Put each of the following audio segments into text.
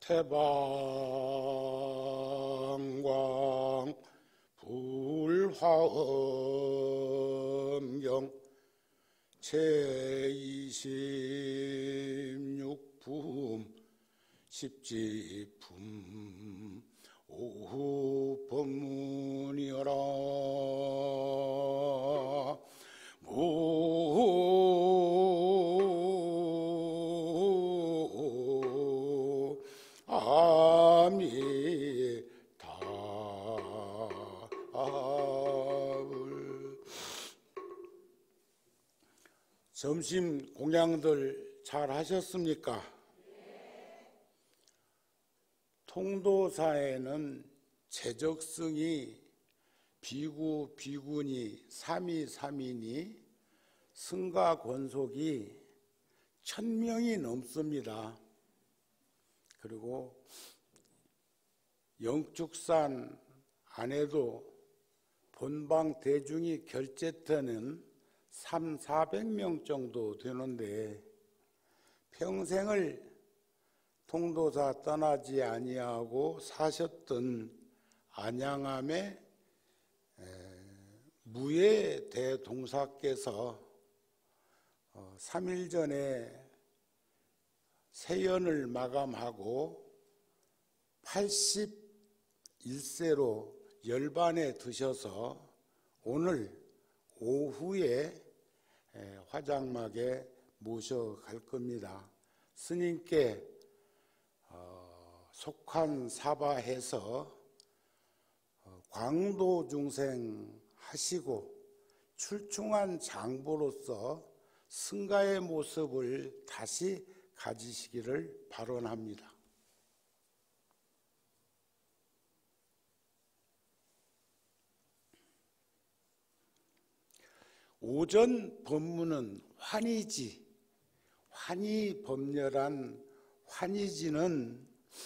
태방광 불화엄경 제26품 십지품 오후 법문이여라. 점심 공양들 잘 하셨습니까? 통도사에는 재적승이 비구, 비구니, 삼위, 삼인이 승가 권속이 1000명이 넘습니다. 그리고 영축산 안에도 본방 대중이 결제터는 300~400명 정도 되는데 평생을 통도사 떠나지 아니하고 사셨던 안양암의 무예 대동사께서 3일 전에 세연을 마감하고 81세로 열반에 드셔서 오늘 오후에 화장막에 모셔갈 겁니다. 스님께 속환사바해서 광도중생 하시고 출중한 장보로서 승가의 모습을 다시 가지시기를 발언합니다. 오전 법문은 환희지, 환희법렬한 환희지는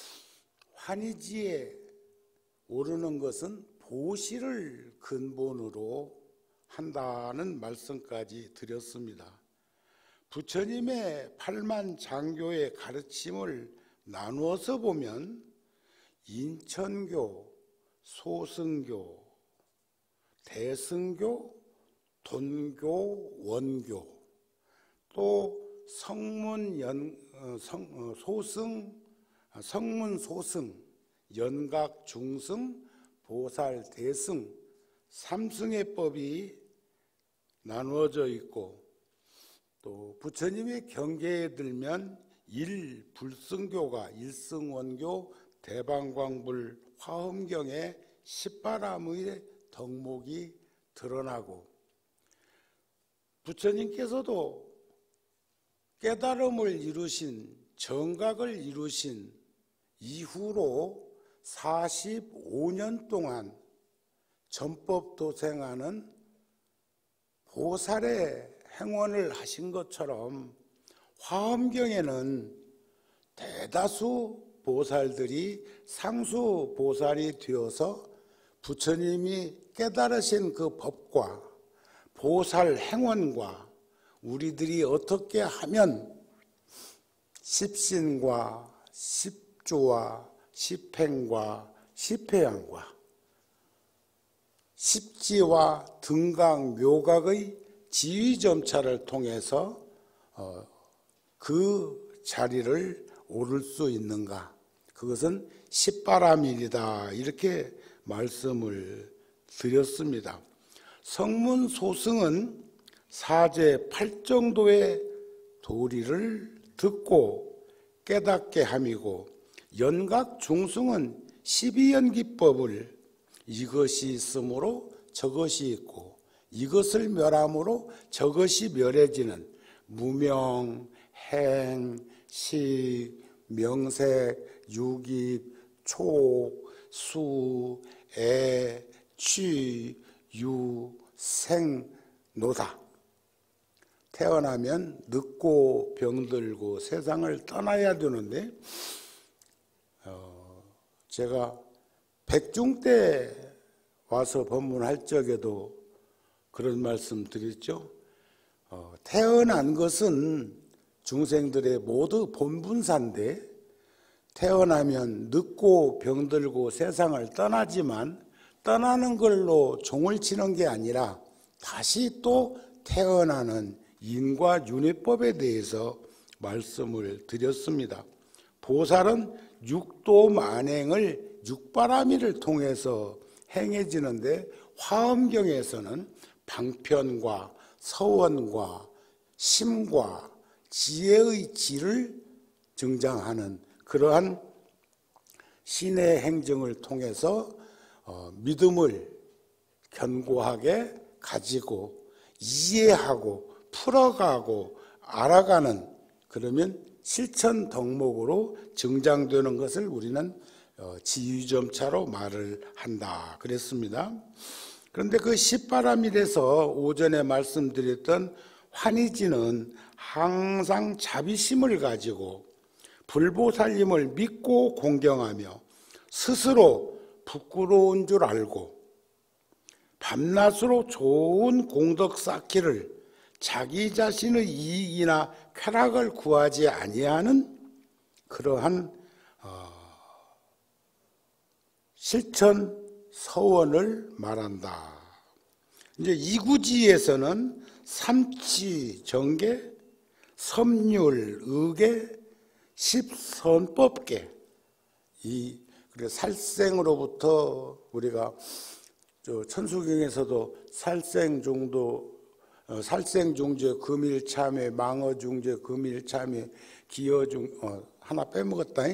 환희지에 오르는 것은 보시를 근본으로 한다는 말씀까지 드렸습니다. 부처님의 8만 장교의 가르침을 나누어서 보면 인천교, 소승교, 대승교, 돈교, 원교, 또 성문 소승, 연각 중승, 보살 대승, 삼승의 법이 나누어져 있고, 또 부처님의 경계에 들면 일불승교가 일승원교, 대방광불 화엄경에 십바람의 덕목이 드러나고, 부처님께서도 깨달음을 이루신, 정각을 이루신 이후로 45년 동안 전법 도생하는 보살의 행원을 하신 것처럼 화엄경에는 대다수 보살들이 상수 보살이 되어서 부처님이 깨달으신 그 법과 보살 행원과 우리들이 어떻게 하면 십신과 십조와 십행과 십회양과 십지와 등각 묘각의 지위점차를 통해서 그 자리를 오를 수 있는가? 그것은 십바람일이다, 이렇게 말씀을 드렸습니다. 성문소승은 사제 8정도의 도리를 듣고 깨닫게 함이고, 연각중승은 12연기법을 이것이 있으므로 저것이 있고 이것을 멸함으로 저것이 멸해지는 무명, 행, 식, 명색, 유깁, 촉, 수, 애, 취, 유, 생, 노다. 태어나면 늙고 병들고 세상을 떠나야 되는데, 제가 백중 때 와서 법문할 적에도 그런 말씀 드렸죠. 태어난 것은 중생들의 모두 본분사인데 태어나면 늙고 병들고 세상을 떠나지만 떠나는 걸로 종을 치는 게 아니라 다시 또 태어나는 인과윤회법에 대해서 말씀을 드렸습니다. 보살은 육도 만행을 육바라밀을 통해서 행해지는데 화엄경에서는 방편과 서원과 심과 지혜의 지를 증장하는 그러한 신의 행정을 통해서 믿음을 견고하게 가지고 이해하고 풀어가고 알아가는 그러면 실천 덕목으로 증장되는 것을 우리는 지유점차로 말을 한다 그랬습니다. 그런데 그 십바라밀에서 오전에 말씀드렸던 환희지는 항상 자비심을 가지고 불보살님을 믿고 공경하며 스스로 부끄러운 줄 알고 밤낮으로 좋은 공덕 쌓기를 자기 자신의 이익이나 쾌락을 구하지 아니하는 그러한 실천 서원을 말한다. 이제 이구지에서는 삼치 정계, 섬율 의계, 십선법계 그래 살생으로부터 우리가 천수경에서도 살생중죄 금일참회 망어중죄 금일참회 기여중 하나 빼먹었다.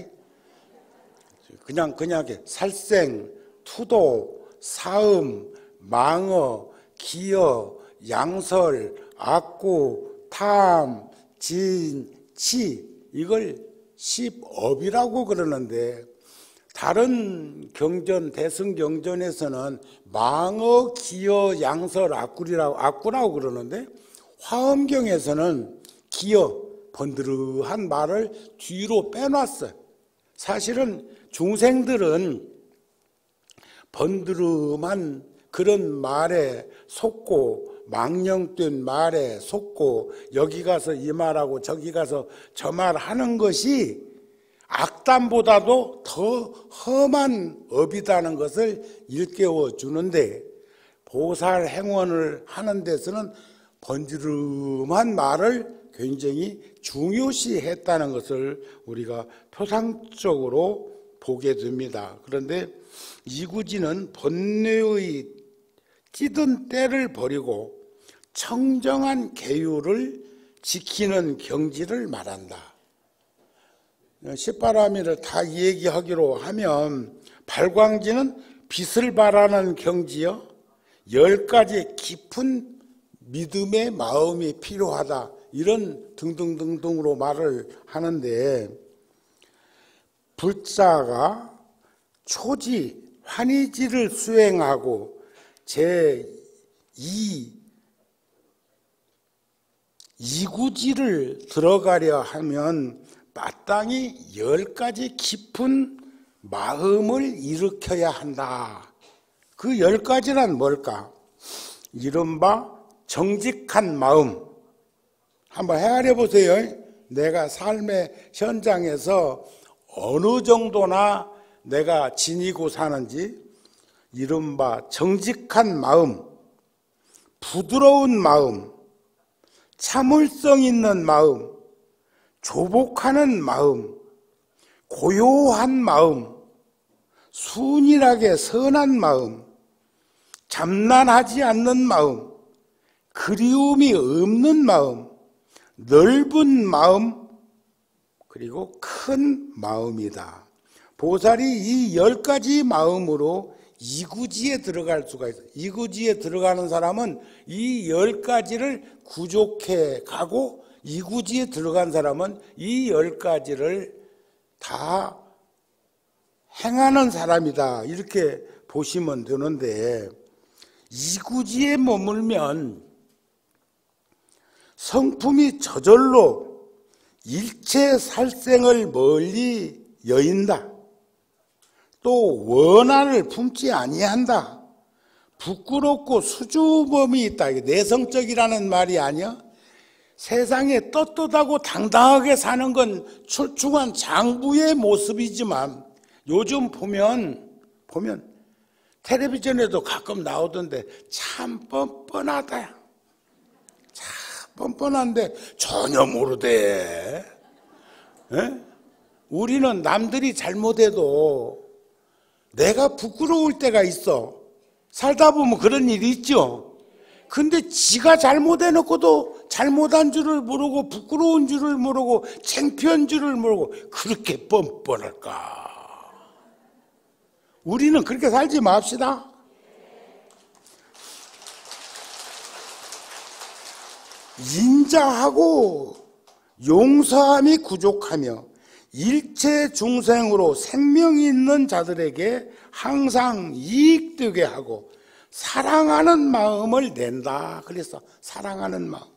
그냥 살생, 투도, 사음, 망어, 기여, 양설, 악구, 탐, 진, 치 이걸 십업이라고 그러는데 다른 경전 대승경전에서는 망어, 기여, 양설, 악구라고 그러는데 화엄경에서는 기여, 번드르한 말을 뒤로 빼놨어요. 사실은 중생들은 번드름한 그런 말에 속고 망령된 말에 속고 여기 가서 이 말하고 저기 가서 저 말하는 것이 악담보다도 더 험한 업이라는 것을 일깨워 주는데 보살 행원을 하는 데서는 번지름한 말을 굉장히 중요시 했다는 것을 우리가 표상적으로 보게 됩니다. 그런데 이구지는 번뇌의 찌든 때를 버리고 청정한 계율을 지키는 경지를 말한다. 십바라밀을 다 얘기하기로 하면 발광지는 빛을 바라는 경지요 10가지 깊은 믿음의 마음이 필요하다 이런 등등등등으로 말을 하는데 불자가 초지 환희지를 수행하고 이구지를 들어가려 하면 마땅히 10가지 깊은 마음을 일으켜야 한다. 그 10가지란 뭘까? 이른바 정직한 마음. 한번 헤아려 보세요. 내가 삶의 현장에서 어느 정도나 내가 지니고 사는지 이른바 정직한 마음, 부드러운 마음, 참을성 있는 마음, 조복하는 마음, 고요한 마음, 순일하게 선한 마음, 잠난하지 않는 마음, 그리움이 없는 마음, 넓은 마음, 그리고 큰 마음이다. 보살이 이 10가지 마음으로 이구지에 들어갈 수가 있어요. 이구지에 들어가는 사람은 이 10가지를 구족해 가고 이구지에 들어간 사람은 이 10가지를 다 행하는 사람이다. 이렇게 보시면 되는데 이구지에 머물면 성품이 저절로 일체 살생을 멀리 여인다. 또 원한을 품지 아니한다. 부끄럽고 수줍음이 있다. 내성적이라는 말이 아니야. 세상에 떳떳하고 당당하게 사는 건 출중한 장부의 모습이지만 요즘 보면 텔레비전에도 가끔 나오던데 참 뻔뻔하다. 참 뻔뻔한데 전혀 모르대. 에? 우리는 남들이 잘못해도 내가 부끄러울 때가 있어. 살다 보면 그런 일이 있죠. 근데 지가 잘못해놓고도 잘못한 줄을 모르고 부끄러운 줄을 모르고 창피한 줄을 모르고 그렇게 뻔뻔할까? 우리는 그렇게 살지 맙시다. 인자하고 용서함이 부족하며 일체 중생으로 생명이 있는 자들에게 항상 이익되게 하고 사랑하는 마음을 낸다. 그래서 사랑하는 마음.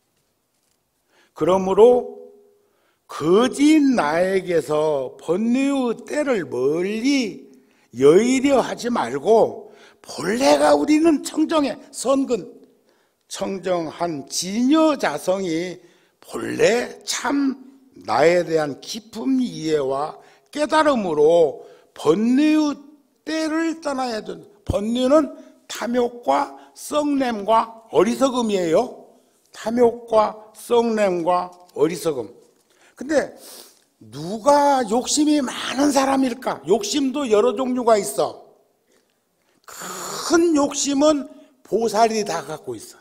그러므로 거짓 나에게서 번뇌의 때를 멀리 여의려 하지 말고 본래가 우리는 청정해 선근 청정한 진여 자성이 본래 참 나에 대한 깊은 이해와 깨달음으로 번뇌의 때를 떠나야 된다. 번뇌는 탐욕과 썩냄과 어리석음이에요. 탐욕과 썩냄과 어리석음. 근데 누가 욕심이 많은 사람일까? 욕심도 여러 종류가 있어. 큰 욕심은 보살이 다 갖고 있어.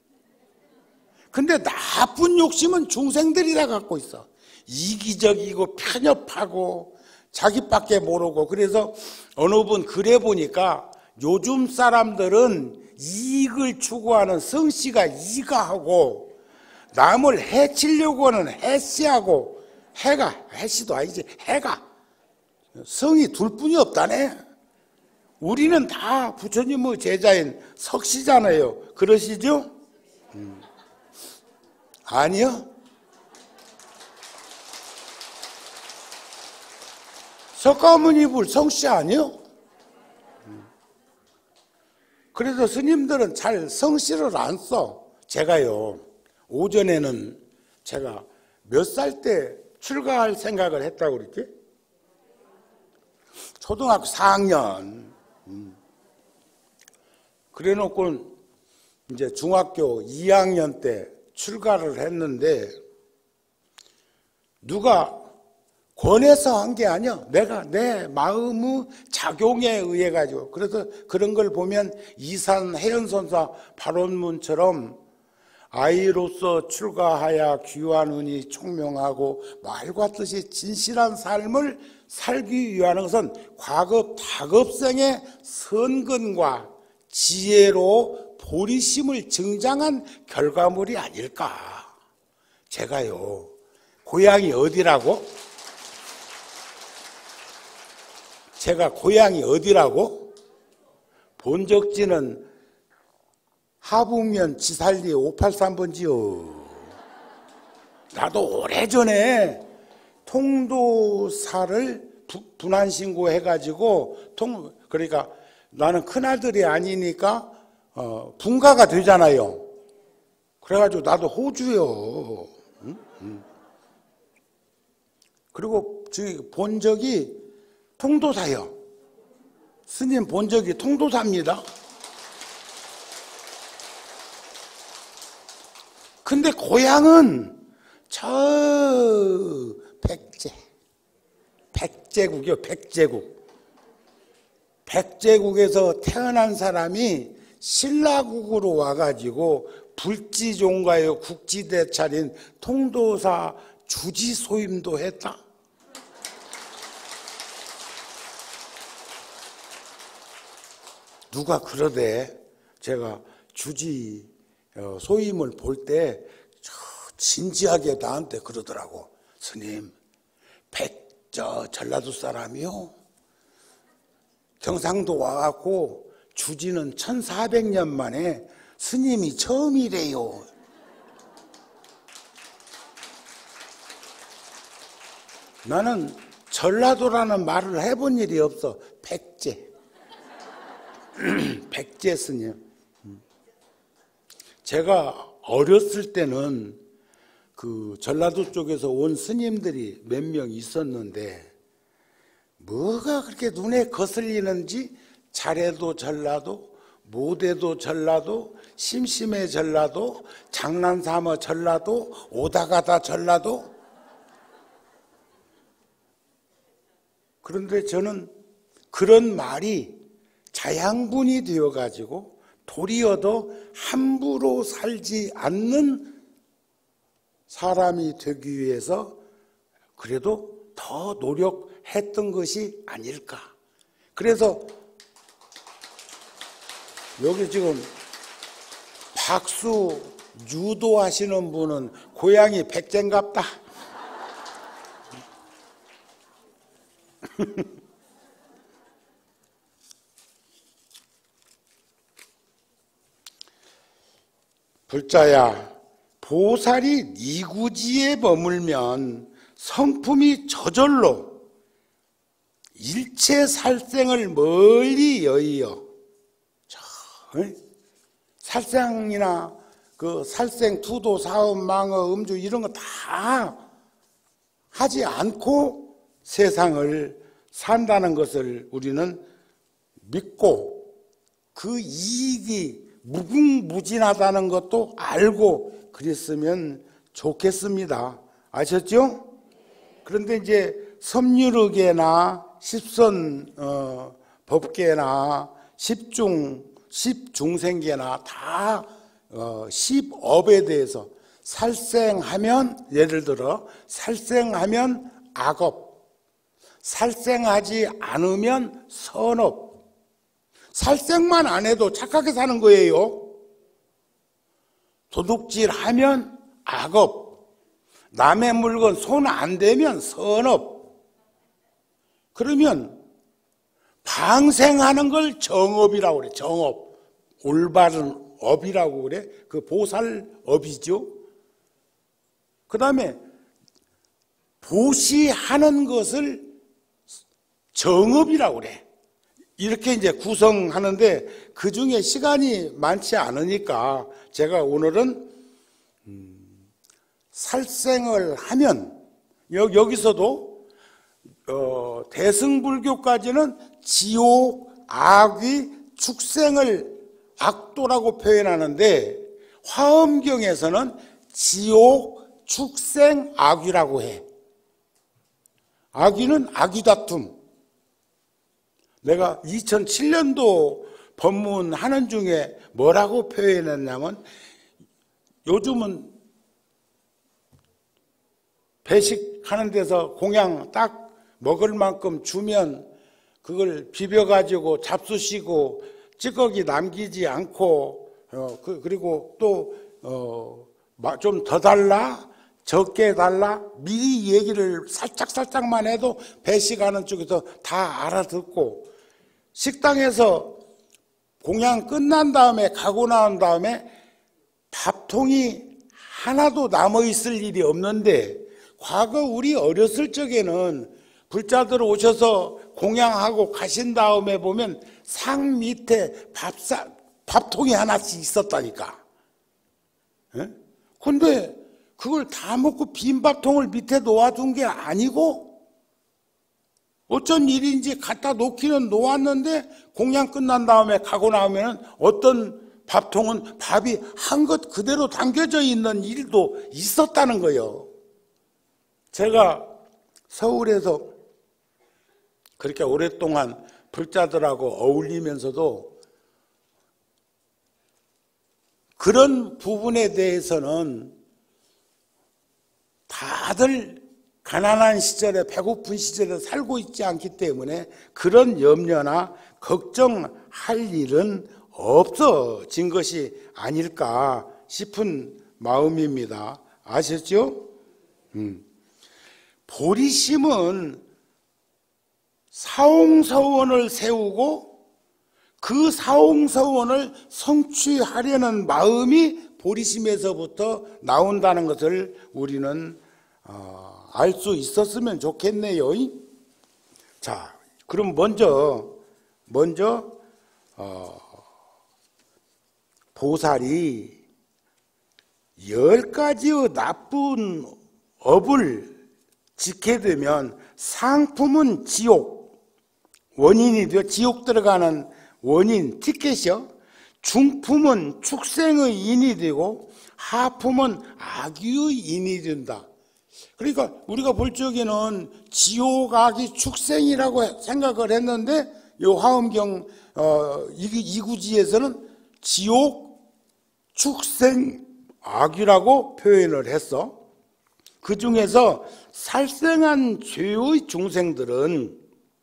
근데 나쁜 욕심은 중생들이 다 갖고 있어. 이기적이고 편협하고 자기밖에 모르고. 그래서 어느 분 글에 보니까 요즘 사람들은 이익을 추구하는 성씨가 이가하고 남을 해치려고 하는 해씨하고 해씨도 아니지 해가 성이 둘 뿐이 없다네. 우리는 다 부처님의 제자인 석씨잖아요. 그러시죠? 아니요. 석가모니 불 성씨 아니요? 그래서 스님들은 잘 성씨를 안 써. 제가요, 오전에는 제가 몇 살 때 출가할 생각을 했다고 그랬지? 초등학교 4학년. 그래 놓고 이제 중학교 2학년 때 출가를 했는데 누가 권해서 한 게 아니야. 내가 내 마음의 작용에 의해 가지고. 그래서 그런 걸 보면 이산 해연선사 발원문처럼 아이로서 출가하여 귀한 은이 총명하고 말과 뜻이 진실한 삶을 살기 위하는 것은 과거 다급생의 선근과 지혜로 보리심을 증장한 결과물이 아닐까. 제가요, 고향이 어디라고? 제가 고향이 어디라고? 본적지는 하북면 지살리 583번지요. 나도 오래전에 통도사를 분한신고해가지고 그러니까 나는 큰아들이 아니니까 분가가 되잖아요. 그래가지고 나도 호주요. 그리고 본적이 통도사요. 스님 본적이 통도사입니다. 근데 고향은 저 백제국이요. 백제국에서 태어난 사람이 신라국으로 와가지고 불지종가요 국지대 차린 통도사 주지소임도 했다. 누가 그러대. 제가 주지 소임을 볼 때 진지하게 나한테 그러더라고. 스님, 전라도 사람이요. 경상도 와갖고 주지는 1400년 만에 스님이 처음이래요. 나는 전라도라는 말을 해본 일이 없어. 백제 스님. 제가 어렸을 때는 그 전라도 쪽에서 온 스님들이 몇 명 있었는데 뭐가 그렇게 눈에 거슬리는지 잘해도 전라도, 못해도 전라도, 심심해 전라도, 장난삼아 전라도, 오다가다 전라도. 그런데 저는 그런 말이 자양분이 되어가지고 도리어도 함부로 살지 않는 사람이 되기 위해서 그래도 더 노력했던 것이 아닐까. 그래서 여기 지금 박수 유도하시는 분은 고향이 백제인갑다. 불자야, 보살이 이구지에 머물면 성품이 저절로 일체 살생을 멀리 여의어. 살생이나 그 살생, 투도, 사음, 망어, 음주 이런 거 다 하지 않고 세상을 산다는 것을 우리는 믿고 그 이익이 무궁무진하다는 것도 알고 그랬으면 좋겠습니다. 아셨죠? 그런데 이제 섬유르계나 십선 법계나 십중생계나 다 십업에 대해서 살생하면, 예를 들어 살생하면 악업, 살생하지 않으면 선업. 살생만 안 해도 착하게 사는 거예요. 도둑질하면 악업, 남의 물건 손 안 대면 선업. 그러면 방생하는 걸 정업이라고 그래. 정업, 올바른 업이라고 그래. 그 보살업이죠. 그 다음에 보시하는 것을 정업이라고 그래. 이렇게 이제 구성하는데 그 중에 시간이 많지 않으니까 제가 오늘은 살생을 하면 여기서도 대승불교까지는 지옥, 악귀, 축생을 악도라고 표현하는데 화엄경에서는 지옥, 축생, 악귀라고 해. 악귀는 악귀다툼. 내가 2007년도 법문하는 중에 뭐라고 표현했냐면, 요즘은 배식하는 데서 공양 딱 먹을 만큼 주면 그걸 비벼가지고 잡수시고 찌꺼기 남기지 않고 그리고 또 좀 더 달라, 적게 달라, 미리 얘기를 살짝만 해도 배식하는 쪽에서 다 알아듣고, 식당에서 공양 끝난 다음에 가고 나온 다음에 밥통이 하나도 남아있을 일이 없는데, 과거 우리 어렸을 적에는 불자들 오셔서 공양하고 가신 다음에 보면 상 밑에 밥통이 하나씩 있었다니까. 근데 그걸 다 먹고 빈 밥통을 밑에 놓아둔 게 아니고 어쩐 일인지 갖다 놓기는 놓았는데 공양 끝난 다음에 가고 나오면 어떤 밥통은 밥이 한 것 그대로 담겨져 있는 일도 있었다는 거예요. 제가 서울에서 그렇게 오랫동안 불자들하고 어울리면서도 그런 부분에 대해서는 다들 가난한 시절에, 배고픈 시절에 살고 있지 않기 때문에 그런 염려나 걱정할 일은 없어진 것이 아닐까 싶은 마음입니다. 아셨죠? 보리심은 사홍서원을 세우고 그 사홍서원을 성취하려는 마음이 보리심에서부터 나온다는 것을 우리는 알 수 있었으면 좋겠네요. 자, 그럼 먼저 보살이 10가지의 나쁜 업을 지게 되면 상품은 지옥, 원인이 되어 지옥 들어가는 원인, 티켓이요. 중품은 축생의 인이 되고 하품은 악유의 인이 된다. 그러니까 우리가 볼 적에는 지옥, 악이 축생이라고 생각을 했는데 이 화엄경 이구지에서는 지옥, 축생, 악유라고 표현을 했어. 그 중에서 살생한 죄의 중생들은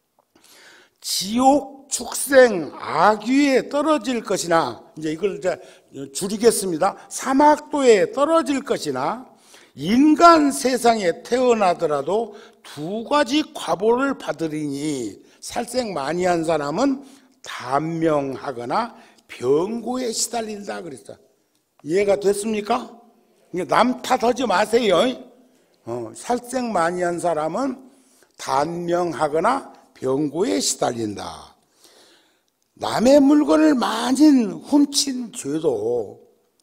지옥, 축생, 악유에 떨어질 것이나, 이제 이걸 이제 줄이겠습니다. 사막도에 떨어질 것이나, 인간 세상에 태어나더라도 두 가지 과보를 받으리니, 살생 많이 한 사람은 단명하거나 병고에 시달린다 그랬어. 이해가 됐습니까? 남 탓하지 마세요. 살생 많이 한 사람은 단명하거나 병고에 시달린다. 남의 물건을 많이 훔친 죄도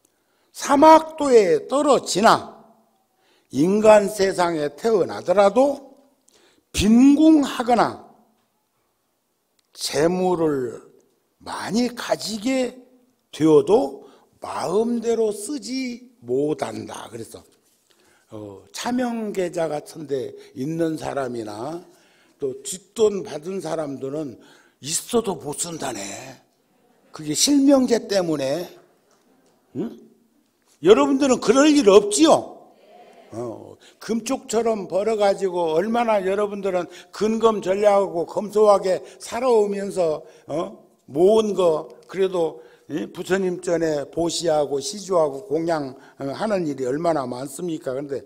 사막도에 떨어지나 인간 세상에 태어나더라도 빈궁하거나 재물을 많이 가지게 되어도 마음대로 쓰지 못한다. 그래서 차명계좌 같은 데 있는 사람이나 또 뒷돈 받은 사람들은 있어도 못 쓴다네. 그게 실명제 때문에. 응? 여러분들은 그럴 일 없지요? 금쪽처럼 벌어가지고 얼마나 여러분들은 근검 전략하고 검소하게 살아오면서 모은 거 그래도 부처님 전에 보시하고 시주하고 공양하는 일이 얼마나 많습니까? 그런데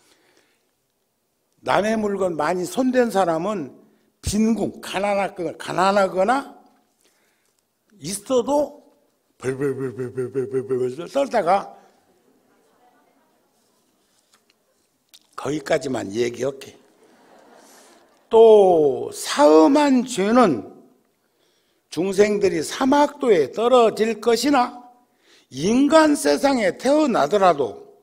남의 물건 많이 손댄 사람은 빈궁, 가난하거나 있어도 벌벌벌벌벌벌벌 떨다가 거기까지만 얘기할게. 또 사음한 죄는 중생들이 사막도에 떨어질 것이나 인간 세상에 태어나더라도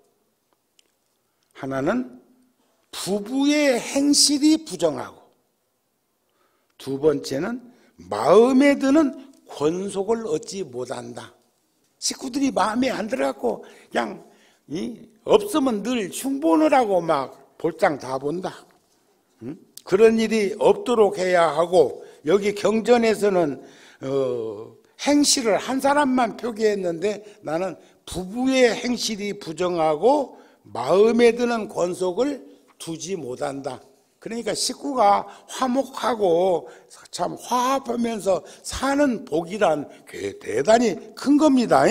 하나는 부부의 행실이 부정하고 두 번째는 마음에 드는 권속을 얻지 못한다. 식구들이 마음에 안 들어갖고 그냥 없으면 늘 흉보를 하고 막 볼장 다 본다. 그런 일이 없도록 해야 하고 여기 경전에서는 행실을 한 사람만 표기했는데 나는 부부의 행실이 부정하고 마음에 드는 권속을 두지 못한다. 그러니까 식구가 화목하고 참 화합하면서 사는 복이란 대단히 큰 겁니다.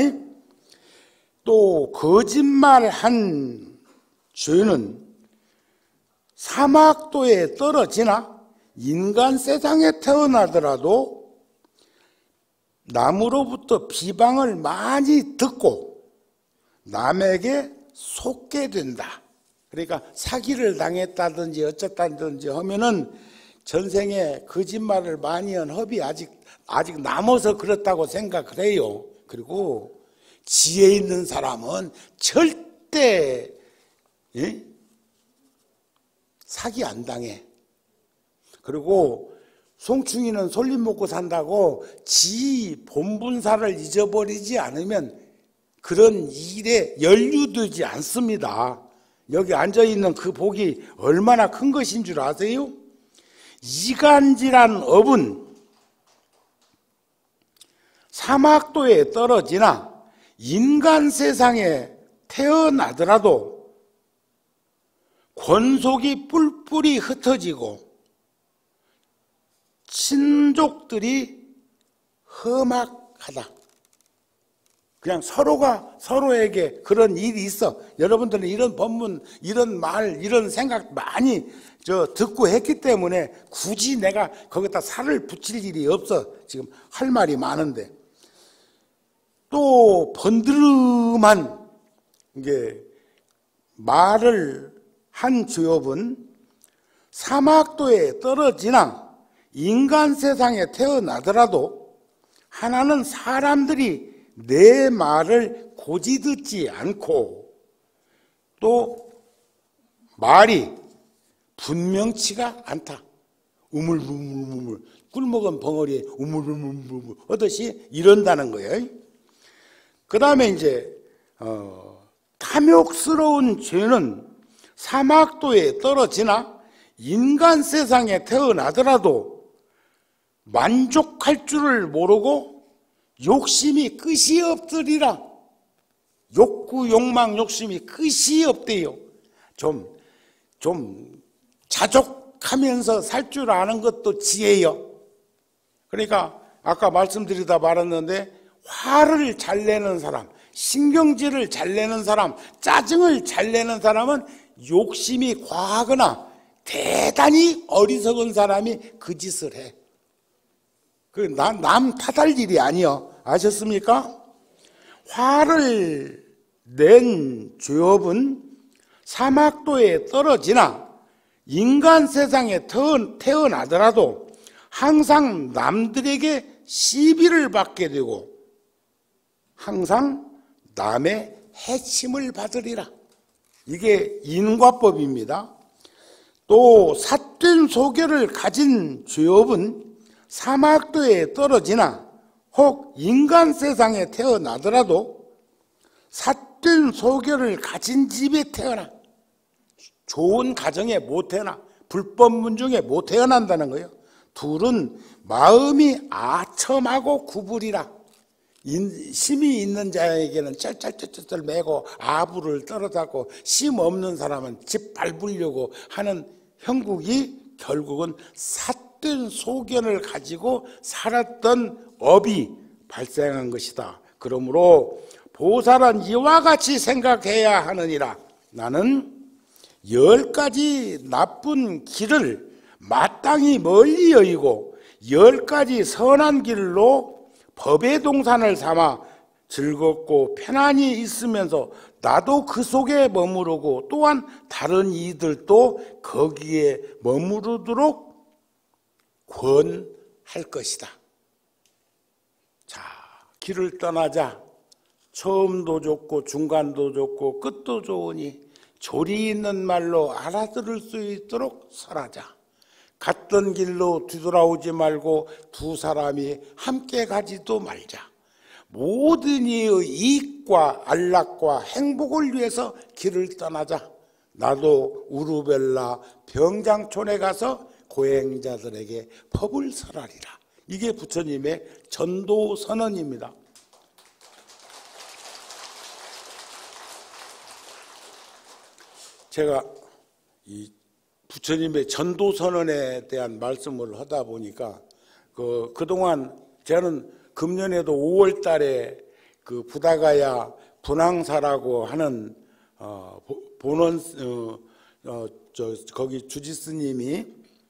또 거짓말한 죄는 사막도에 떨어지나 인간 세상에 태어나더라도 남으로부터 비방을 많이 듣고 남에게 속게 된다. 그러니까 사기를 당했다든지 어쨌다든지 하면은 전생에 거짓말을 많이 한 허비 아직 남아서 그렇다고 생각을 해요. 그리고 지혜 있는 사람은 절대 사기 안 당해. 그리고 송충이는 솔잎 먹고 산다고 지 본분사를 잊어버리지 않으면 그런 일에 연루되지 않습니다. 여기 앉아있는 그 복이 얼마나 큰 것인 줄 아세요? 이간질한 업은 사막도에 떨어지나 인간 세상에 태어나더라도 권속이 뿔뿔이 흩어지고 친족들이 험악하다. 그냥 서로가 서로에게 그런 일이 있어. 여러분들은 이런 법문, 이런 말, 이런 생각 많이 듣고 했기 때문에 굳이 내가 거기다 살을 붙일 일이 없어. 지금 할 말이 많은데. 또 번드름한 이게 말을 한 죄업은 사막도에 떨어지나 인간 세상에 태어나더라도 하나는 사람들이 내 말을 고지 듣지 않고 또 말이 분명치가 않다. 우물우물우물 꿀먹은 벙어리에 우물우물우물 하듯이 이런다는 거예요. 그 다음에 이제 탐욕스러운 죄는 사막도에 떨어지나 인간 세상에 태어나더라도 만족할 줄을 모르고 욕심이 끝이 없으리라. 욕구, 욕망, 욕심이 끝이 없대요. 좀 자족하면서 살 줄 아는 것도 지혜요. 그러니까 아까 말씀드리다 말았는데 화를 잘 내는 사람, 신경질을 잘 내는 사람, 짜증을 잘 내는 사람은 욕심이 과하거나 대단히 어리석은 사람이 그 짓을 해. 남 탓할 일이 아니요. 아셨습니까? 화를 낸 죄업은 사막도에 떨어지나 인간 세상에 태어나더라도 항상 남들에게 시비를 받게 되고 항상 남의 해침을 받으리라. 이게 인과법입니다. 또 삿된 소견을 가진 죄업은 사막도에 떨어지나 혹 인간 세상에 태어나더라도 삿된 소견을 가진 집에 태어나 좋은 가정에 못 태어나 불법 문중에 못 태어난다는 거예요. 둘은 마음이 아첨하고 구부리라. 심이 있는 자에게는 쩔쩔쩔쩔 매고 아부를 떨어잡고 심 없는 사람은 집 밟으려고 하는 형국이 결국은 삿된 소견을 가지고 살았던 업이 발생한 것이다. 그러므로 보살은 이와 같이 생각해야 하느니라. 나는 10가지 나쁜 길을 마땅히 멀리 여의고 10가지 선한 길로 법의 동산을 삼아 즐겁고 편안히 있으면서 나도 그 속에 머무르고 또한 다른 이들도 거기에 머무르도록 권할 것이다. 자, 길을 떠나자. 처음도 좋고 중간도 좋고 끝도 좋으니 조리 있는 말로 알아들을 수 있도록 설하자. 갔던 길로 뒤돌아오지 말고 두 사람이 함께 가지도 말자. 모든 이의 이익과 안락과 행복을 위해서 길을 떠나자. 나도 우르벨라 병장촌에 가서 고행자들에게 법을 설하리라. 이게 부처님의 전도 선언입니다. 제가 이 부처님의 전도 선언에 대한 말씀을 하다 보니까 그동안 저는 금년에도 5월 달에 그 부다가야 분황사라고 하는 본원 거기 주지 스님이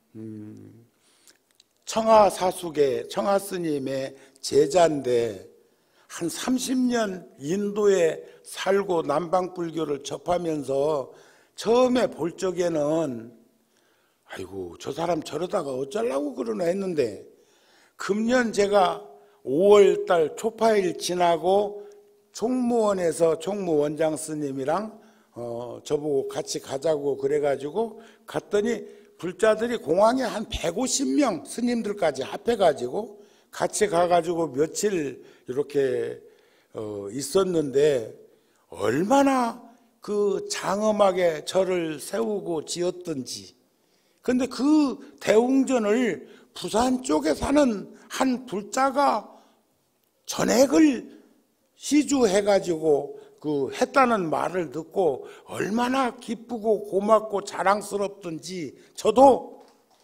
청하 사숙의 청하 스님의 제자인데 한 30년 인도에 살고 남방불교를 접하면서 처음에 볼 적에는 아이고 저 사람 저러다가 어쩌려고 그러나 했는데 금년 제가 5월 달 초파일 지나고 총무원에서 총무원장 스님이랑 저보고 같이 가자고 그래가지고 갔더니 불자들이 공항에 한 150명 스님들까지 합해가지고 같이 가가지고 며칠 이렇게 있었는데 얼마나 그 장엄하게 절을 세우고 지었던지. 근데 그 대웅전을 부산 쪽에 사는 한 불자가 전액을 시주해가지고 했다는 말을 듣고 얼마나 기쁘고 고맙고 자랑스럽던지 저도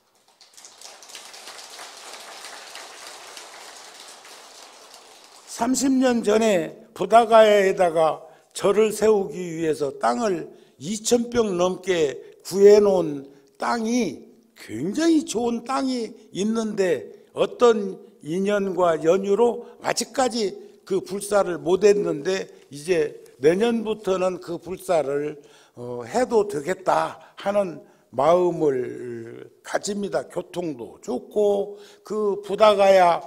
(30년) 전에 부다가야에다가 절을 세우기 위해서 땅을 2,000평 넘게 구해놓은 땅이 굉장히 좋은 땅이 있는데 어떤 인연과 연유로 아직까지 그 불사를 못했는데 이제 내년부터는 그 불사를 해도 되겠다 하는 마음을 가집니다. 교통도 좋고 그 부다가야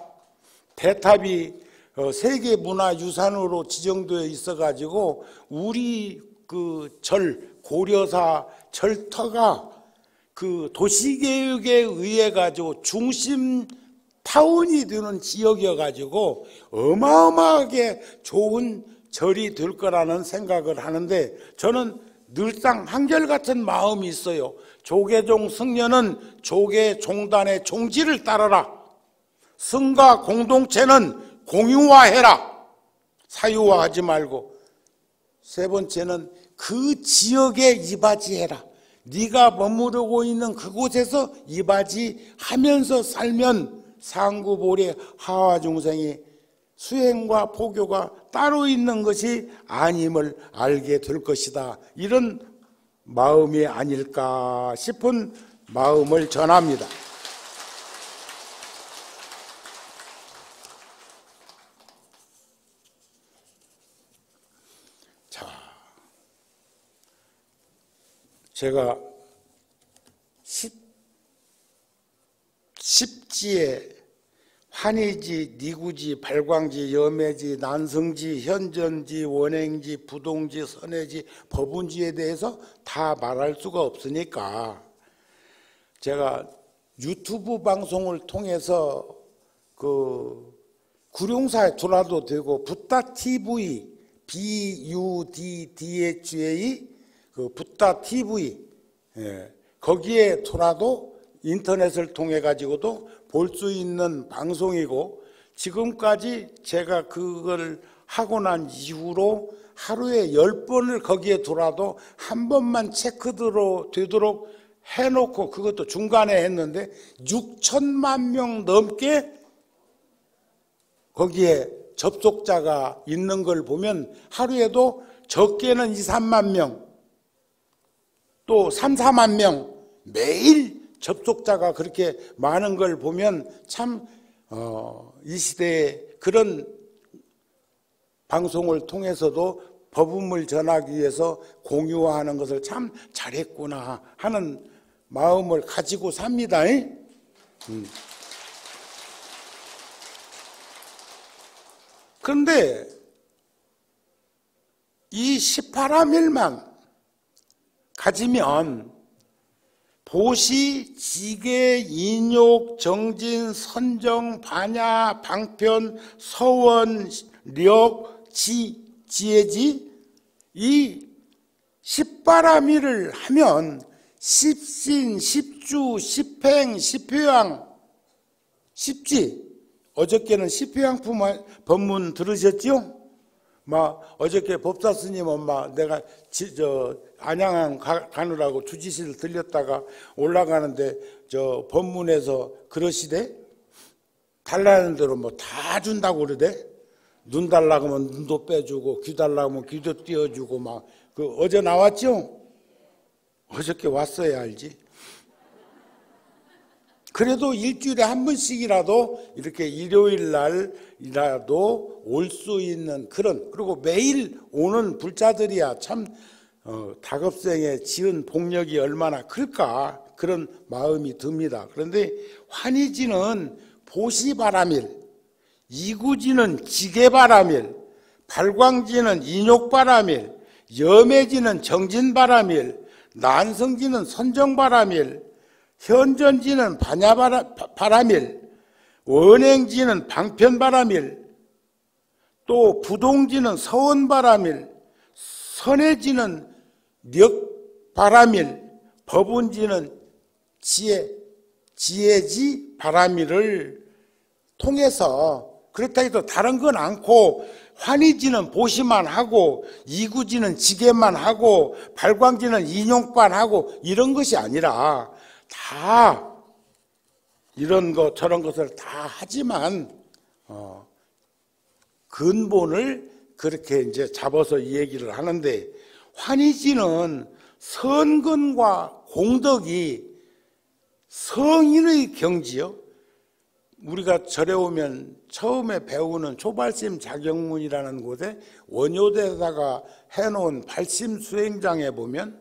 대탑이 세계문화유산으로 지정되어 있어가지고 우리 고려사 절터가 그 도시계획에 의해 가지고 중심 타운이 되는 지역이어 가지고 어마어마하게 좋은 절이 될 거라는 생각을 하는데, 저는 늘상 한결같은 마음이 있어요. 조계종 승려는 조계종단의 종지를 따르라. 승가 공동체는 공유화해라. 사유화하지 말고. 세 번째는 그 지역에 이바지해라. 네가 머무르고 있는 그곳에서 이바지하면서 살면 상구보리 하화중생이 수행과 포교가 따로 있는 것이 아님을 알게 될 것이다. 이런 마음이 아닐까 싶은 마음을 전합니다. 자, 제가 십지에 환희지, 니구지, 발광지, 염해지, 난성지, 현전지, 원행지, 부동지, 선해지, 법운지에 대해서 다 말할 수가 없으니까 제가 유튜브 방송을 통해서 그 구룡사에 돌아도 되고 붓다TV, BUDDHA 그 붓다TV, 거기에 돌아도 인터넷을 통해 가지고도 볼 수 있는 방송이고, 지금까지 제가 그걸 하고 난 이후로 하루에 10번을 거기에 돌아도 한 번만 체크되도록 해놓고, 그것도 중간에 했는데 6천만 명 넘게 거기에 접속자가 있는 걸 보면 하루에도 적게는 2, 3만 명, 또 3, 4만 명 매일 접속자가 그렇게 많은 걸 보면 참 이 시대에 그런 방송을 통해서도 법음을 전하기 위해서 공유화하는 것을 참 잘했구나 하는 마음을 가지고 삽니다. 그런데 이 18암일만 가지면 보시, 지계, 인욕, 정진, 선정, 반야, 방편, 서원, 력, 지혜지, 이 18암일을 하면 십신, 십주, 십행, 십효양, 십지, 어저께는 십효양품 법문 들으셨죠? 어저께 법사 스님 엄마 내가 안양항 가느라고 주지실 들렸다가 올라가는데 법문에서 그러시대. 달라는 대로 다 준다고 그러대. 눈 달라고 하면 눈도 빼주고, 귀 달라고 하면 귀도 띄워주고 어제 나왔죠? 어저께 왔어야 알지. 그래도 일주일에 한 번씩이라도 이렇게 일요일 날이라도 올 수 있는 그런, 그리고 매일 오는 불자들이야 참 다급생에 지은 복력이 얼마나 클까 그런 마음이 듭니다. 그런데 환희지는 보시바람일, 이구지는 지게바람일, 발광지는 인욕바람일, 염해지는 정진바람일, 난성지는 선정바람일, 현전지는 반야바람일, 원행지는 방편바람일, 또 부동지는 서원바람일, 선해지는 력바람일, 법운지는 지혜지 바람일을 통해서, 그렇다 해도 다른 건 않고 환희지는 보시만 하고 이구지는 지게만 하고 발광지는 인용만 하고 이런 것이 아니라 다 이런 것 저런 것을 다 하지만 근본을 그렇게 이제 잡아서 이 얘기를 하는데, 환희지는 선근과 공덕이 성인의 경지요. 우리가 절에 오면 처음에 배우는 초발심 자경문이라는 곳에 원효대사가 해놓은 발심 수행장에 보면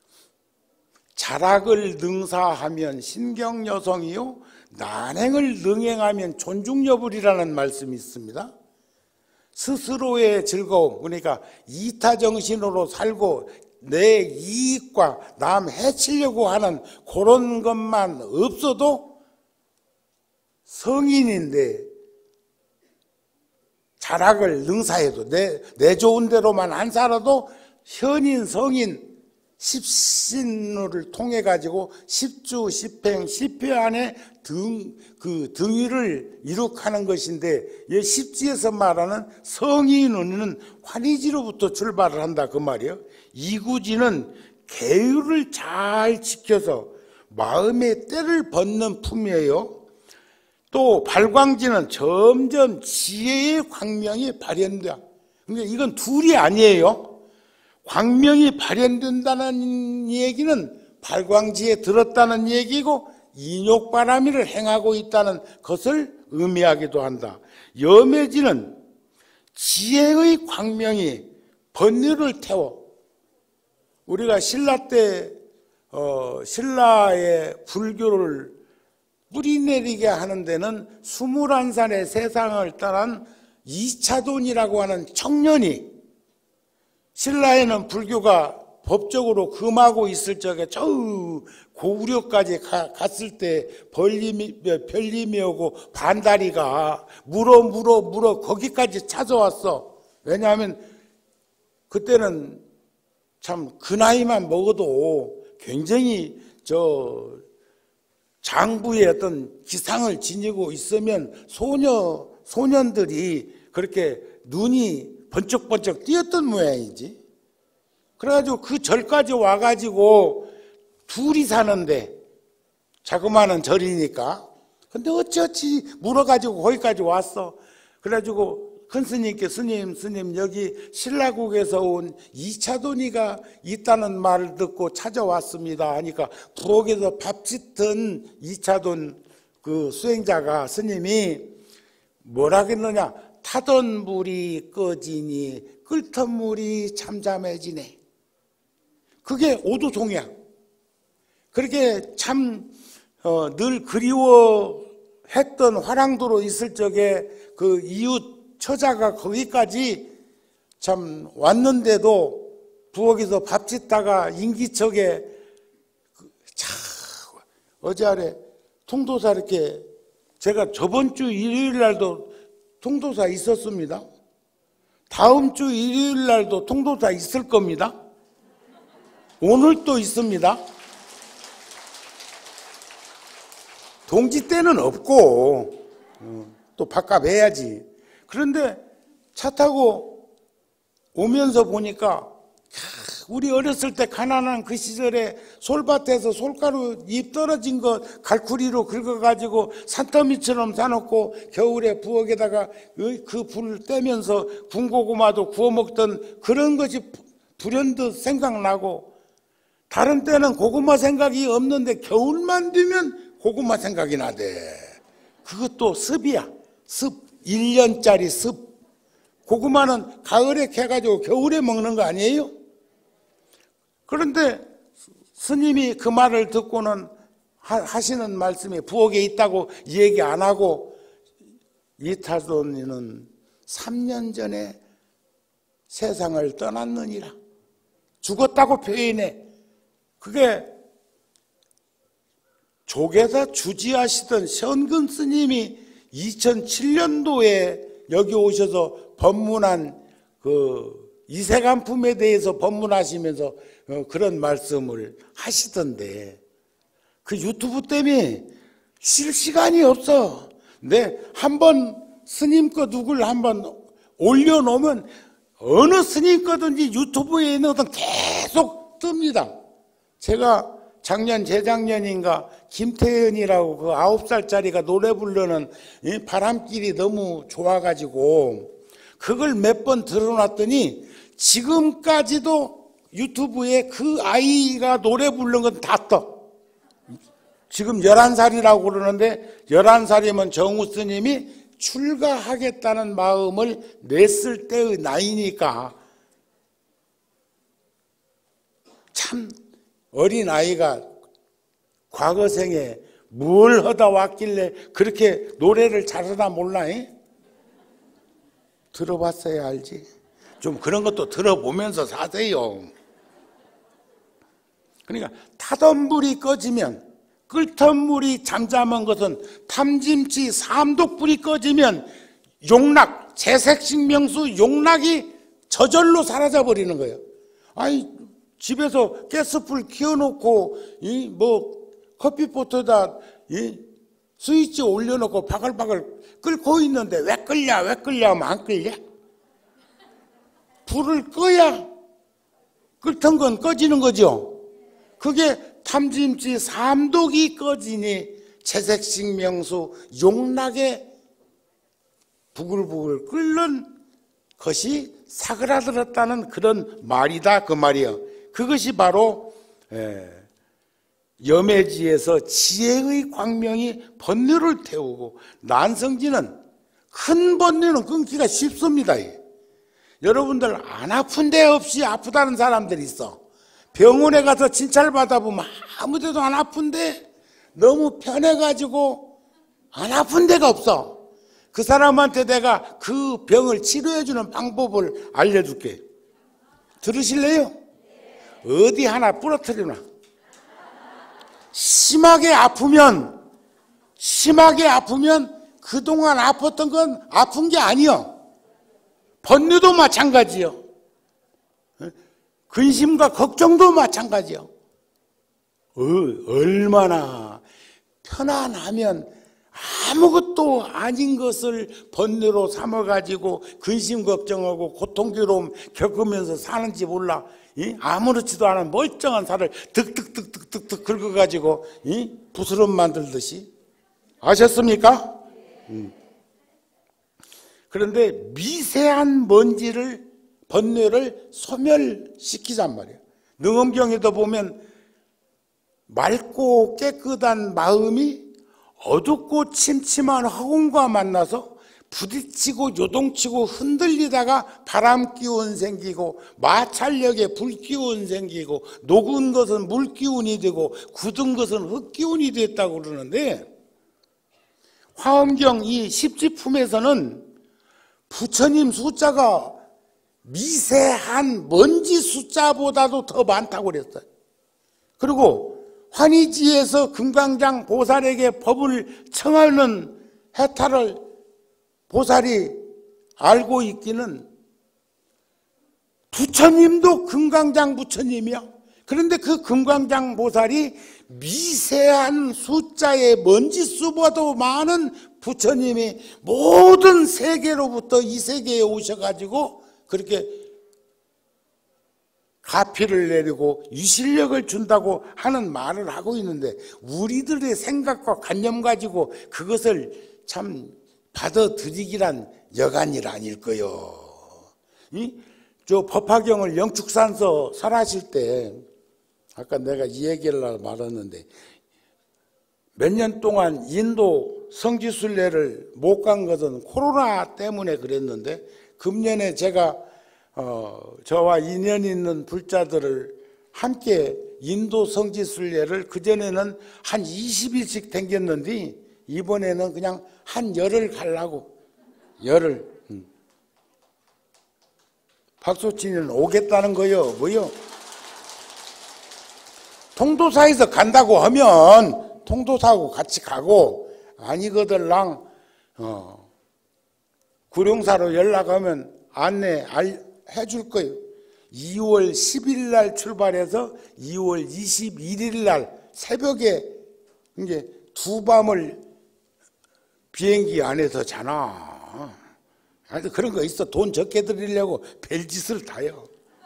자락을 능사하면 신경여성이요 난행을 능행하면 존중여불이라는 말씀이 있습니다. 스스로의 즐거움, 그러니까 이타정신으로 살고 내 이익과 남 해치려고 하는 그런 것만 없어도 성인인데 자락을 능사해도 내 좋은 대로만 안 살아도 현인 성인 십신을 통해 가지고 십주 십행 십회 안에 그 등위를 이룩하는 것인데, 이 십지에서 말하는 성인은 환희지로부터 출발을 한다 그 말이에요. 이구지는 계율을 잘 지켜서 마음의 때를 벗는 품이에요. 또 발광지는 점점 지혜의 광명이 발현된다. 그러니까 이건 둘이 아니에요. 광명이 발현된다는 얘기는 발광지에 들었다는 얘기고 인욕바라미를 행하고 있다는 것을 의미하기도 한다. 염해지는 지혜의 광명이 번뇌를 태워. 우리가 신라 때 신라의 불교를 뿌리내리게 하는 데는 21살의 세상을 떠난 이차돈이라고 하는 청년이, 신라에는 불교가 법적으로 금하고 있을 적에 저 고구려까지 갔을 때 별림이 오고 반다리가 물어 거기까지 찾아왔어. 왜냐하면 그때는 참 그 나이만 먹어도 굉장히 장부의 어떤 기상을 지니고 있으면 소년들이 그렇게 눈이 번쩍번쩍 띄었던 모양이지. 그래가지고 그 절까지 와가지고 둘이 사는데, 자그마한 절이니까. 근데 어찌어찌 물어가지고 거기까지 왔어. 그래가지고 큰 스님께 스님 여기 신라국에서 온 이차돈이가 있다는 말을 듣고 찾아왔습니다 하니까, 부엌에서 밥 짓던 이차돈 그 수행자가, 스님이 뭐라 그랬느냐, 타던 물이 꺼지니 끓던 물이 잠잠해지네. 그게 오도송이야. 그렇게 참 늘 그리워했던 화랑도로 있을 적에 그 이웃 처자가 거기까지 참 왔는데도 부엌에서 밥 짓다가 인기척에 어제 아래 통도사 이렇게, 제가 저번 주 일요일 날도 통도사 있었습니다. 다음 주 일요일 날도 통도사 있을 겁니다. 오늘 또 있습니다. 동지 때는 없고 또 밥값 해야지. 그런데 차 타고 오면서 보니까 우리 어렸을 때 가난한 그 시절에 솔밭에서 솔가루 잎 떨어진 거 갈쿠리로 긁어가지고 산더미처럼 사놓고 겨울에 부엌에다가 그 불을 떼면서 군고구마도 구워 먹던 그런 것이 불현듯 생각나고, 다른 때는 고구마 생각이 없는데 겨울만 되면 고구마 생각이 나대. 그것도 습이야. 습. 1년짜리 습. 고구마는 가을에 캐가지고 겨울에 먹는 거 아니에요? 그런데 스님이 그 말을 듣고는 하시는 말씀이 부엌에 있다고 얘기 안 하고, 이타돈이는 3년 전에 세상을 떠났느니라. 죽었다고 표현해. 그게 조계사 주지하시던 현근 스님이 2007년도에 여기 오셔서 법문한 그 이세간품에 대해서 법문하시면서 그런 말씀을 하시던데, 그 유튜브 때문에 쉴 시간이 없어. 근데 한번 스님 거 누굴 한번 올려놓으면 어느 스님 거든지 유튜브에 있는 것은 계속 뜹니다. 제가 작년 재작년인가 김태현이라고 그 9살짜리가 노래 부르는 바람길이 너무 좋아가지고 그걸 몇 번 들어놨더니 지금까지도 유튜브에 그 아이가 노래 부르는 건 다 떠. 지금 11살이라고 그러는데 11살이면 정우 스님이 출가하겠다는 마음을 냈을 때의 나이니까 참 어린 아이가 과거 생에 뭘 하다 왔길래 그렇게 노래를 잘하나 몰라. 들어봤어야 알지. 좀 그런 것도 들어보면서 사세요. 그러니까 타던 불이 꺼지면, 끓던 물이 잠잠한 것은 탐짐치 삼독불이 꺼지면 용락, 재색식명수 용락이 저절로 사라져 버리는 거예요. 아니 집에서 가스불 키워놓고 커피포트에다 스위치 올려놓고 바글바글 끓고 있는데 왜 끓냐 하면 안 끓냐? 불을 꺼야 끓던 건 꺼지는 거죠. 그게 탐짐치 삼독이 꺼지니 채색식명수 용락에 부글부글 끓는 것이 사그라들었다는 그런 말이다, 그 말이요. 그것이 바로 염해지에서 지혜의 광명이 번뇌를 태우고, 난성지는 큰 번뇌는 끊기가 쉽습니다. 여러분들 안 아픈 데 없이 아프다는 사람들이 있어. 병원에 가서 진찰 받아보면 아무 데도 안 아픈데 너무 편해가지고 안 아픈 데가 없어. 그 사람한테 내가 그 병을 치료해주는 방법을 알려줄게. 들으실래요? 어디 하나 부러뜨리나. 심하게 아프면 그동안 아팠던 건 아픈 게 아니요. 번뇌도 마찬가지요. 근심과 걱정도 마찬가지요. 얼마나 편안하면 아무것도 아닌 것을 번뇌로 삼아가지고 근심 걱정하고 고통스러움 겪으면서 사는지 몰라. 아무렇지도 않은 멀쩡한 살을 득득득득득득 긁어가지고 부스럼 만들듯이. 아셨습니까? 그런데 미세한 먼지를, 번뇌를 소멸시키잔 말이에요. 능엄경에도 보면 맑고 깨끗한 마음이 어둡고 침침한 허공과 만나서 부딪히고 요동치고 흔들리다가 바람 기운 생기고, 마찰력에 불 기운 생기고, 녹은 것은 물 기운이 되고 굳은 것은 흙 기운이 됐다고 그러는데, 화엄경 이 십지품에서는 부처님 숫자가 미세한 먼지 숫자보다도 더 많다고 그랬어요. 그리고 환희지에서 금강장 보살에게 법을 청하는 해탈을 보살이 알고 있기는, 부처님도 금강장 부처님이야. 그런데 그 금강장 보살이 미세한 숫자의 먼지수보다도 많은 부처님이 모든 세계로부터 이 세계에 오셔가지고 그렇게 가피를 내리고 유실력을 준다고 하는 말을 하고 있는데, 우리들의 생각과 관념 가지고 그것을 참 받아들이기란 여간일 아닐 거요. 저 법화경을 영축산서 설하실 때, 아까 내가 이 얘기를 말했는데, 몇 년 동안 인도 성지순례를 못 간 것은 코로나 때문에 그랬는데, 금년에 제가 저와 인연 있는 불자들을 함께 인도 성지순례를, 그전에는 한 20일씩 댕겼는데 이번에는 그냥 한 열흘 가려고. 열흘. 박소치는 오겠다는 거요. 뭐요? 통도사에서 간다고 하면 통도사하고 같이 가고, 아니거들랑 구룡사로 연락하면 안내해 줄 거예요. 2월 10일 날 출발해서 2월 21일 날 새벽에 이제 두 밤을 비행기 안에서 자나. 하여튼 그런 거 있어. 돈 적게 드리려고 별짓을 다요.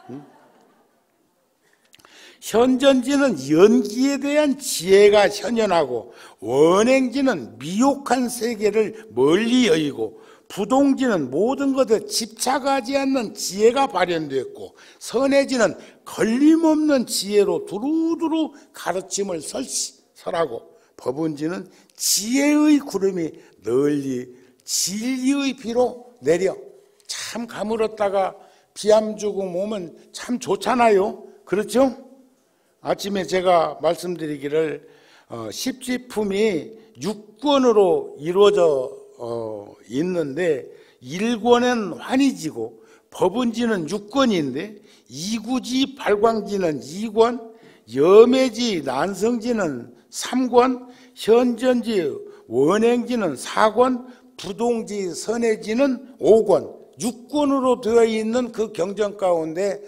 현전지는 연기에 대한 지혜가 현현하고, 원행지는 미혹한 세계를 멀리 여의고, 부동지는 모든 것에 집착하지 않는 지혜가 발현되었고, 선해지는 걸림없는 지혜로 두루두루 가르침을 설하고, 법운지는 지혜의 구름이 널리 진리의 비로 내려. 참 가물었다가 비암 주고 오면 참 좋잖아요. 그렇죠? 아침에 제가 말씀드리기를 십지품이 6권으로 이루어져 있는데, 일권은 환희지고 법은지는 6권인데 이구지 발광지는 2권, 염해지 난성지는 3권, 현전지 원행지는 4권, 부동지 선해지는 5권, 6권으로 되어 있는 그 경전 가운데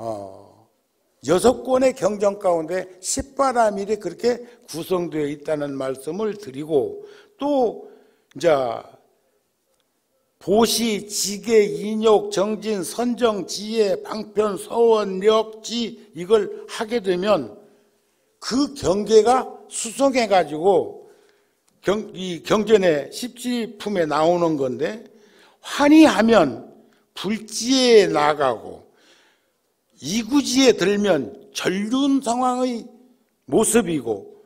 6권의 경전 가운데 십바라밀이 그렇게 구성되어 있다는 말씀을 드리고, 또 이제 보시, 지계, 인욕, 정진, 선정, 지혜, 방편, 서원, 력, 지 이걸 하게 되면 그 경계가 수성해 가지고 이 경전의 십지품에 나오는 건데, 환희하면 불지에 나가고 이구지에 들면 전륜 상황의 모습이고,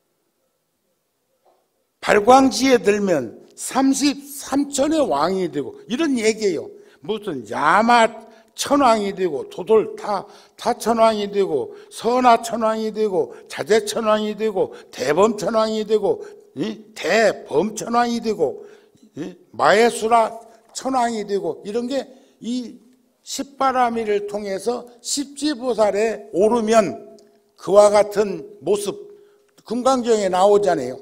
발광지에 들면 33천의 왕이 되고, 이런 얘기예요. 무슨 야마 천왕이 되고, 도돌 타천왕이 되고, 선하천왕이 되고, 자재천왕이 되고, 대범천왕이 되고, 대범천왕이 되고, 마해수라 천왕이 되고, 이런 게 이 십바라밀을 통해서 십지보살에 오르면 그와 같은 모습, 금강경에 나오잖아요.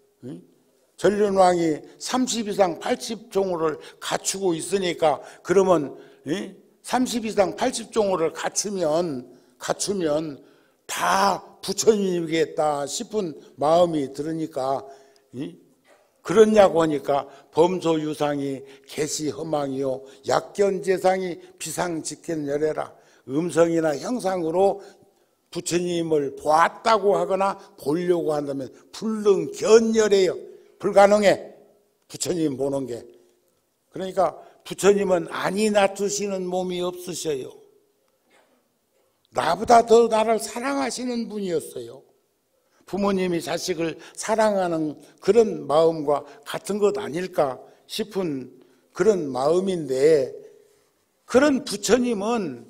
전륜왕이 30 이상 80종호를 갖추고 있으니까, 그러면 30 이상 80종호를 갖추면 다 부처님이겠다 싶은 마음이 들으니까, 그렇냐고 하니까 범소유상이 개시허망이요 약견재상이 비상직견열애라, 음성이나 형상으로 부처님을 보았다고 하거나 보려고 한다면 불능견열애요. 불가능해, 부처님 보는 게. 그러니까 부처님은 안이 낮추시는 몸이 없으셔요. 나보다 더 나를 사랑하시는 분이었어요. 부모님이 자식을 사랑하는 그런 마음과 같은 것 아닐까 싶은 그런 마음인데, 그런 부처님은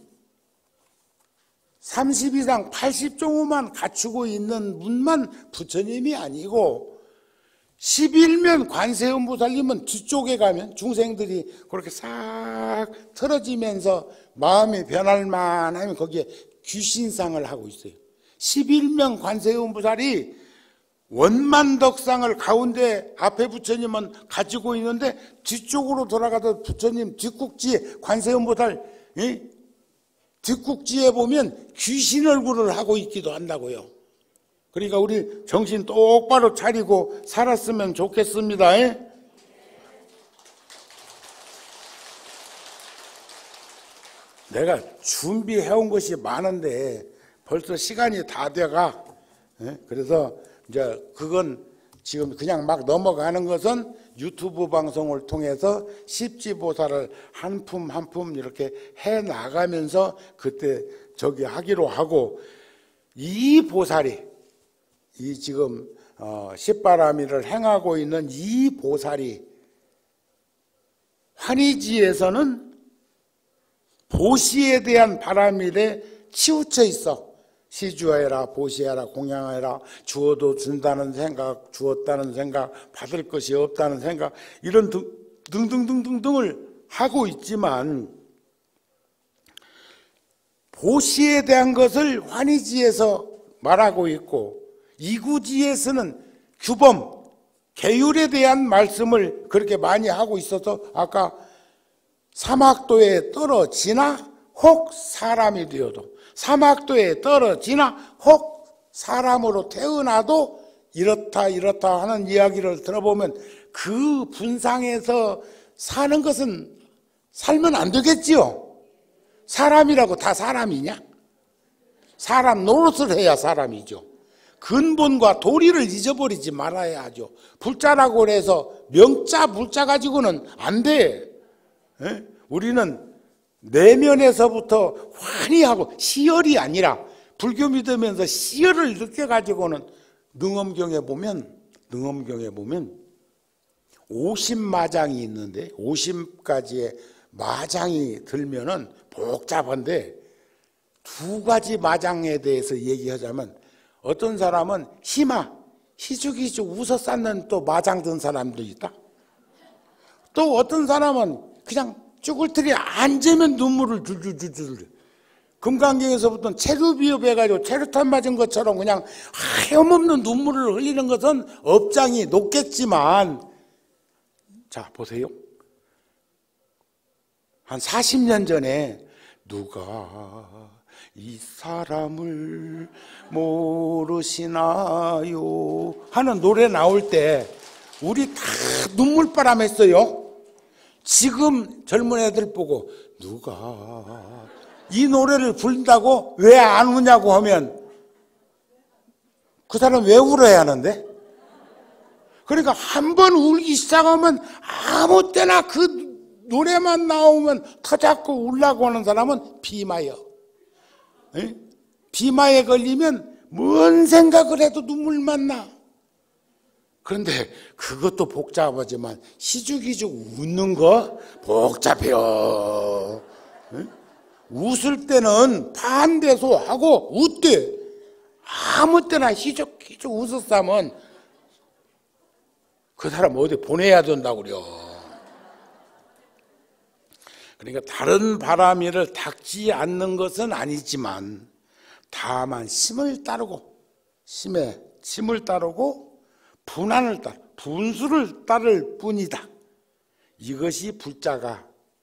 30 이상 80종호만 갖추고 있는 분만 부처님이 아니고, 11면 관세음보살님은 뒤쪽에 가면 중생들이 그렇게 싹 틀어지면서 마음이 변할 만하면 거기에 귀신상을 하고 있어요. 11명 관세음보살이 원만덕상을 가운데 앞에 부처님은 가지고 있는데, 뒤쪽으로 돌아가서 부처님 뒷국지에 관세음보살 뒷국지에 보면 귀신 얼굴을 하고 있기도 한다고요. 그러니까 우리 정신 똑바로 차리고 살았으면 좋겠습니다. 내가 준비해온 것이 많은데 벌써 시간이 다 돼가. 그래서 이제 그건 지금 그냥 막 넘어가는 것은 유튜브 방송을 통해서 십지보살을 한 품 한 품 이렇게 해 나가면서 그때 저기 하기로 하고, 이 보살이 이 지금 십바라밀을 행하고 있는 이 보살이 환희지에서는 보시에 대한 바라밀에 치우쳐 있어. 시주하여라, 보시하라, 공양하여라, 주어도 준다는 생각, 주었다는 생각, 받을 것이 없다는 생각, 이런 등등등등등을 하고 있지만, 보시에 대한 것을 환희지에서 말하고 있고, 이구지에서는 규범, 계율에 대한 말씀을 그렇게 많이 하고 있어서, 아까 사막도에 떨어지나 혹 사람이 되어도, 사막도에 떨어지나 혹 사람으로 태어나도 이렇다 하는 이야기를 들어보면, 그 분상에서 사는 것은 살면 안 되겠지요. 사람이라고 다 사람이냐? 사람 노릇을 해야 사람이죠. 근본과 도리를 잊어버리지 말아야 하죠. 불자라고 해서 명자 불자 가지고는 안 돼. 우리는 내면에서부터 환희하고, 시열이 아니라 불교 믿으면서 시열을 느껴가지고는, 능엄경에 보면 50마장이 있는데 50가지의 마장이 들면은 복잡한데, 두 가지 마장에 대해서 얘기하자면, 어떤 사람은 희죽희죽 웃어 쌓는 또 마장 든 사람도 있다. 또 어떤 사람은 그냥 쭈글틀이 앉으면 눈물을 줄줄줄줄. 금강경에서부터 체류비읍 해가지고 체류탄 맞은 것처럼 그냥 하염없는 눈물을 흘리는 것은 업장이 높겠지만, 자 보세요. 한 40년 전에 누가 이 사람을 모르시나요 하는 노래 나올 때 우리 다 눈물바람 했어요. 지금 젊은 애들 보고 누가 이 노래를 부른다고 왜 안 우냐고 하면 그 사람 왜 울어야 하는데? 그러니까 한 번 울기 시작하면 아무 때나 그 노래만 나오면 터잡고 울라고 하는 사람은 비마여. 에? 비마에 걸리면 뭔 생각을 해도 눈물만 나. 그런데 그것도 복잡하지만 희죽희죽 웃는 거 복잡해요. 에? 웃을 때는 반대소 하고 웃대. 아무 때나 희죽희죽 웃었다면 그 사람 어디 보내야 된다고 그래요. 그러니까 다른 바람이를 닦지 않는 것은 아니지만 다만 심을 따르고 심을 따르고 분수를 따를 뿐이다. 이것이 불자가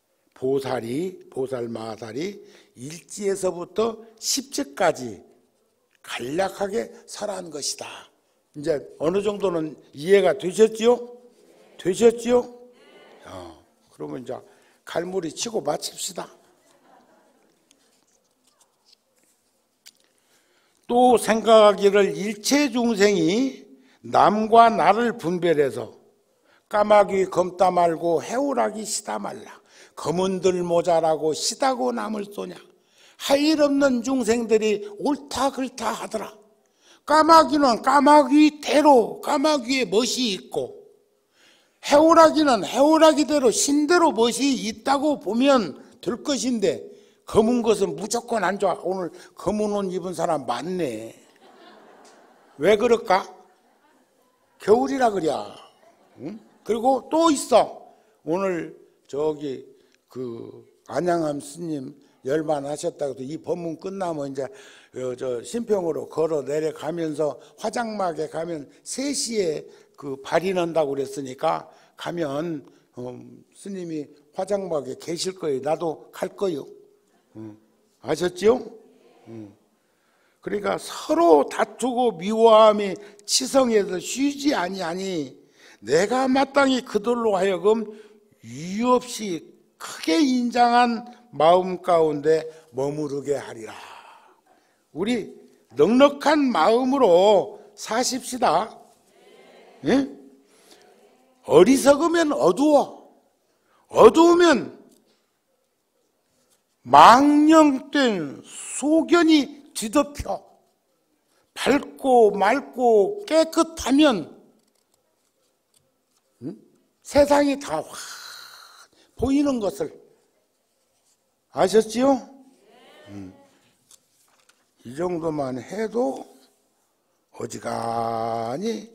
보살마살이 일지에서부터 십지까지 간략하게 설한 것이다. 이제 어느 정도는 이해가 되셨지요? 되셨지요? 그러면 이제 갈무리 치고 마칩시다. 또 생각하기를 일체 중생이 남과 나를 분별해서 까마귀 검다 말고 해오라기 시다 말라. 검은들 모자라고 시다고 남을 쏘냐. 할 일 없는 중생들이 옳다 그렇다 하더라. 까마귀는 까마귀대로 까마귀의 멋이 있고 해오라기는 해오라기대로 신대로 멋이 있다고 보면 될 것인데 검은 것은 무조건 안 좋아. 오늘 검은 옷 입은 사람 많네. 왜 그럴까? 겨울이라 그래. 응? 그리고 또 있어. 오늘 저기 그 안양함 스님 열반하셨다고 이 법문 끝나면 이제 저 신평으로 걸어 내려가면서 화장막에 가면 3시에 그 발이 난다고 그랬으니까 가면 스님이 화장막에 계실 거예요. 나도 갈 거요. 아셨죠? 그러니까 서로 다투고 미워함이 치성에서 쉬지 아니하니 내가 마땅히 그들로 하여금 이유 없이 크게 인장한 마음 가운데 머무르게 하리라. 우리 넉넉한 마음으로 사십시다. 예? 어리석으면 어두우면 망령된 소견이 뒤덮여. 밝고 맑고 깨끗하면 세상이 다 확 보이는 것을 아셨지요? 이 정도만 해도 어지간히.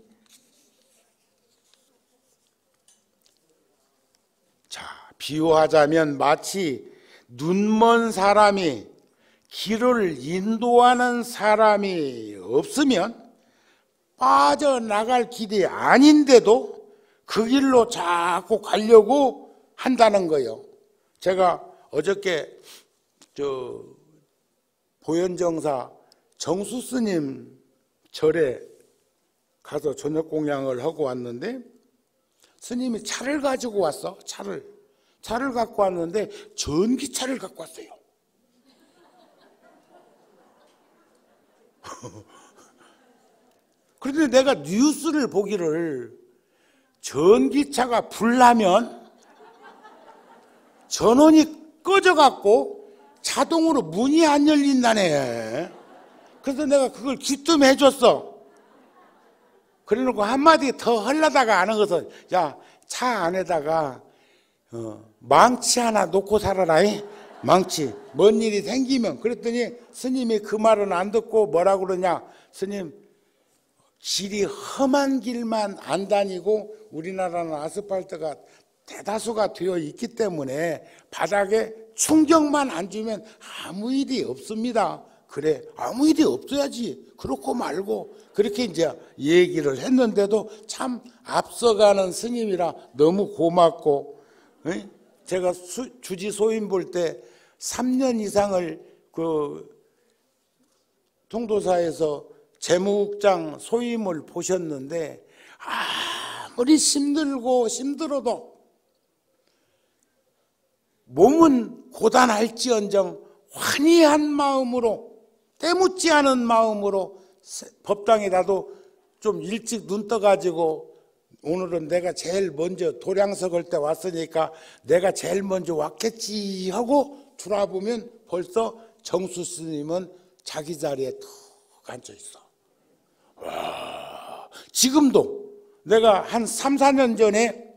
자, 비유하자면 마치 눈먼 사람이 길을 인도하는 사람이 없으면 빠져나갈 길이 아닌데도 그 길로 자꾸 가려고 한다는 거예요. 제가 어저께 저 보현정사 정수스님 절에 가서 저녁 공양을 하고 왔는데 스님이 차를 가지고 왔어. 차를 갖고 왔는데 전기차를 갖고 왔어요. 그런데 내가 뉴스를 보기를 전기차가 불나면 전원이 꺼져갖고 자동으로 문이 안 열린다네. 그래서 내가 그걸 귀뜸해 줬어. 그래놓고 한마디 더 하려다가 안 한 것은 야, 차 안에다가 망치 하나 놓고 살아라. 망치. 뭔 일이 생기면. 그랬더니 스님이 그 말은 안 듣고 뭐라 그러냐. 스님, 길이 험한 길만 안 다니고 우리나라는 아스팔트가 대다수가 되어 있기 때문에 바닥에 충격만 안 주면 아무 일이 없습니다. 그래, 아무 일이 없어야지. 그렇고 말고 그렇게 이제 얘기를 했는데도 참 앞서가는 스님이라 너무 고맙고, 제가 주지 소인 볼 때 3년 이상을 그 통도사에서 재무국장 소임을 보셨는데 아무리 힘들어도 몸은 고단할지언정 환희한 마음으로, 때묻지 않은 마음으로 법당에라도 좀 일찍 눈 떠가지고 오늘은 내가 제일 먼저 도량서 걸 때 왔으니까 내가 제일 먼저 왔겠지 하고 돌아보면 벌써 정수 스님은 자기 자리에 툭 앉아 있어. 와, 지금도 내가 한 3, 4년 전에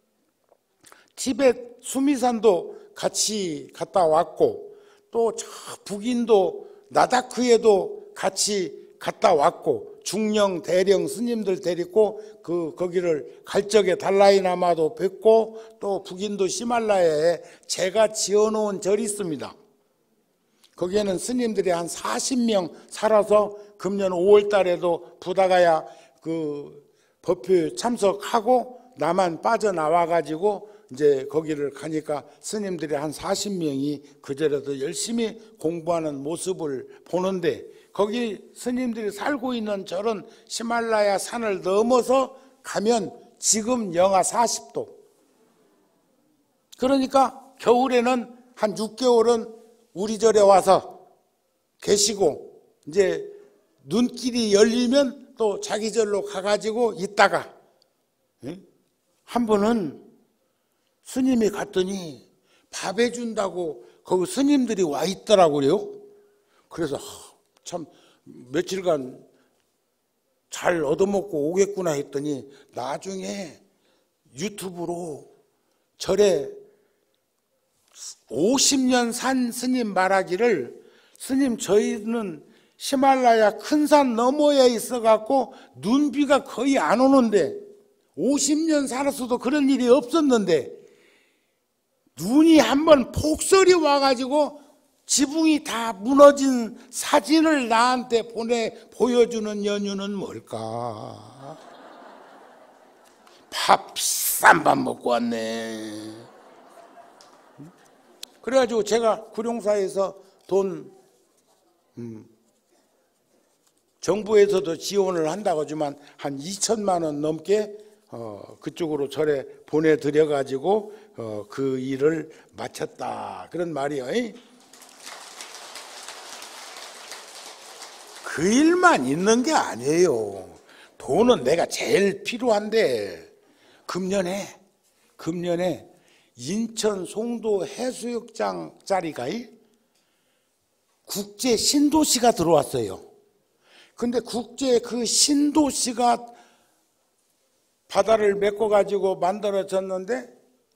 티벳 수미산도 같이 갔다 왔고, 또 저 북인도 나다크에도 같이 갔다 왔고, 중령 대령 스님들 데리고 거기를 갈 적에 달라이라마도 뵙고, 또 북인도 시말라야에 제가 지어놓은 절이 있습니다. 거기에는 스님들이 한 40명 살아서 금년 5월 달에도 부다가야 그 법회 참석하고 나만 빠져나와가지고 이제 거기를 가니까 스님들이 한 40명이 그제라도 열심히 공부하는 모습을 보는데, 거기 스님들이 살고 있는 절은 히말라야 산을 넘어서 가면 지금 영하 40도. 그러니까 겨울에는 한 6개월은 우리 절에 와서 계시고, 이제 눈길이 열리면 또 자기 절로 가가지고 있다가, 한 번은 스님이 갔더니 밥 해준다고 거기 스님들이 와 있더라고요. 그래서 참 며칠간 잘 얻어먹고 오겠구나 했더니 나중에 유튜브로 절에 50년 산 스님 말하기를, 스님 저희는 히말라야 큰 산 너머에 있어갖고 눈비가 거의 안 오는데 50년 살았어도 그런 일이 없었는데 눈이 한번 폭설이 와가지고 지붕이 다 무너진 사진을 나한테 보여주는 연유는 뭘까? 밥 비싼 밥 먹고 왔네. 그래가지고 제가 구룡사에서 돈 정부에서도 지원을 한다고 하지만 한 2천만 원 넘게 그쪽으로 절에 보내드려가지고 그 일을 마쳤다, 그런 말이에요. 그 일만 있는 게 아니에요. 돈은 내가 제일 필요한데, 금년에 인천 송도 해수욕장 자리가 국제 신도시가 들어왔어요. 근데 국제 그 신도시가 바다를 메꿔가지고 만들어졌는데,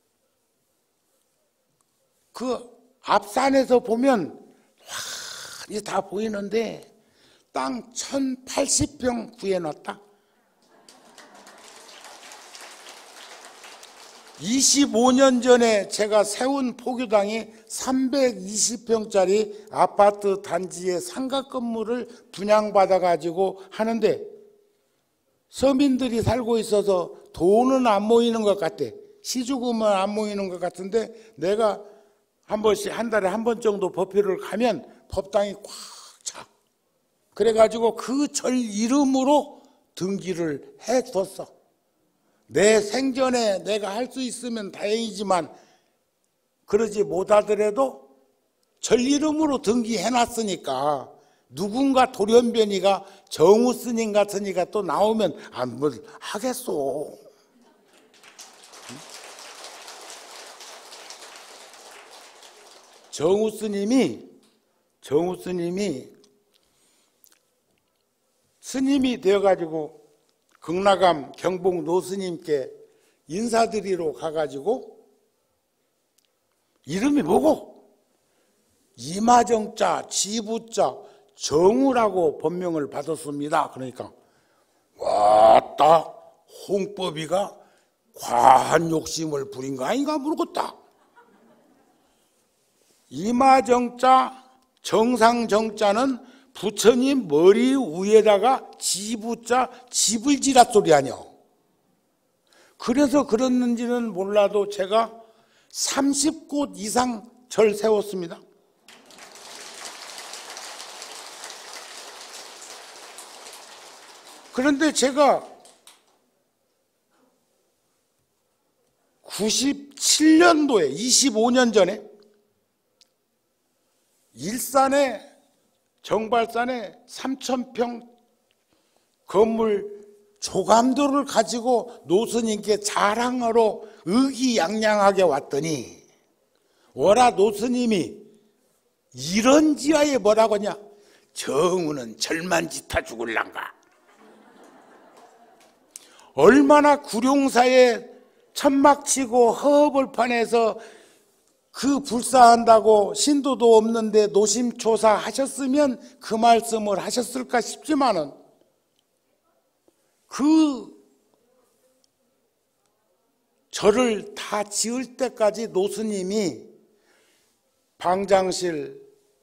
그 앞산에서 보면 환히 다 보이는데 땅 1080평 구해놨다. 25년 전에 제가 세운 포교당이 320평짜리 아파트 단지의 상가 건물을 분양받아가지고 하는데, 서민들이 살고 있어서 돈은 안 모이는 것 같아. 시주금은 안 모이는 것 같은데, 내가 한 번씩, 한 달에 한 번 정도 법회를 가면 법당이 꽉 차. 그래가지고 그 절 이름으로 등기를 해뒀어. 내 생전에 내가 할 수 있으면 다행이지만 그러지 못하더라도 절 이름으로 등기해놨으니까 누군가 돌연변이가 정우 스님 같은 이가 또 나오면 안 뭘 하겠소. 정우 스님이 스님이 되어가지고 극락암 경복 노스님께 인사드리러 가가지고, 이름이 뭐고? 이마정자 지부자 정우라고 법명을 받았습니다. 그러니까 왔다, 홍법이가 과한 욕심을 부린 거 아닌가 모르겠다. 이마정자, 정상정자는 부처님 머리 위에다가 지부자, 집을 지라 소리 아니야. 그래서 그랬는지는 몰라도 제가 30곳 이상 절 세웠습니다. 그런데 제가 97년도에 25년 전에 일산에 정발산에 3,000평 건물 조감도를 가지고 노스님께 자랑하러 의기양양하게 왔더니 월화 노스님이 이런 지하에 뭐라고 하냐, 정우는 절만 짓하 죽을란가. 얼마나 구룡사에 천막치고 허벌판에서 그 불사한다고 신도도 없는데 노심초사 하셨으면 그 말씀을 하셨을까 싶지만은 그 절을 다 지을 때까지 노스님이 방장실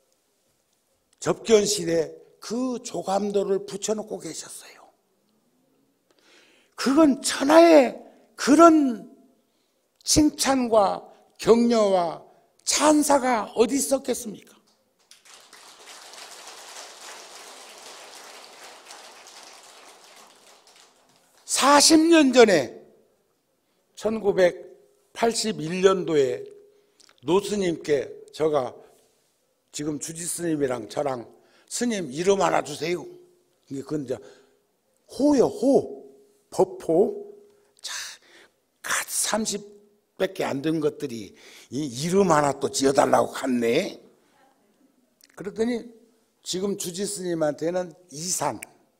접견실에 그 조감도를 붙여놓고 계셨어요. 그건 천하의 그런 칭찬과 격려와 찬사가 어디 있었겠습니까? (40년) 전에 1981년도에 노스님께 제가 지금 주지스님이랑 저랑 스님 이름 하나 주세요. 그건 이제 호요, 호. 법호. 자, 갓 30밖에 안 된 것들이 이 이름 하나 또 지어달라고 갔네. 그랬더니 지금 주지스님한테는 이산,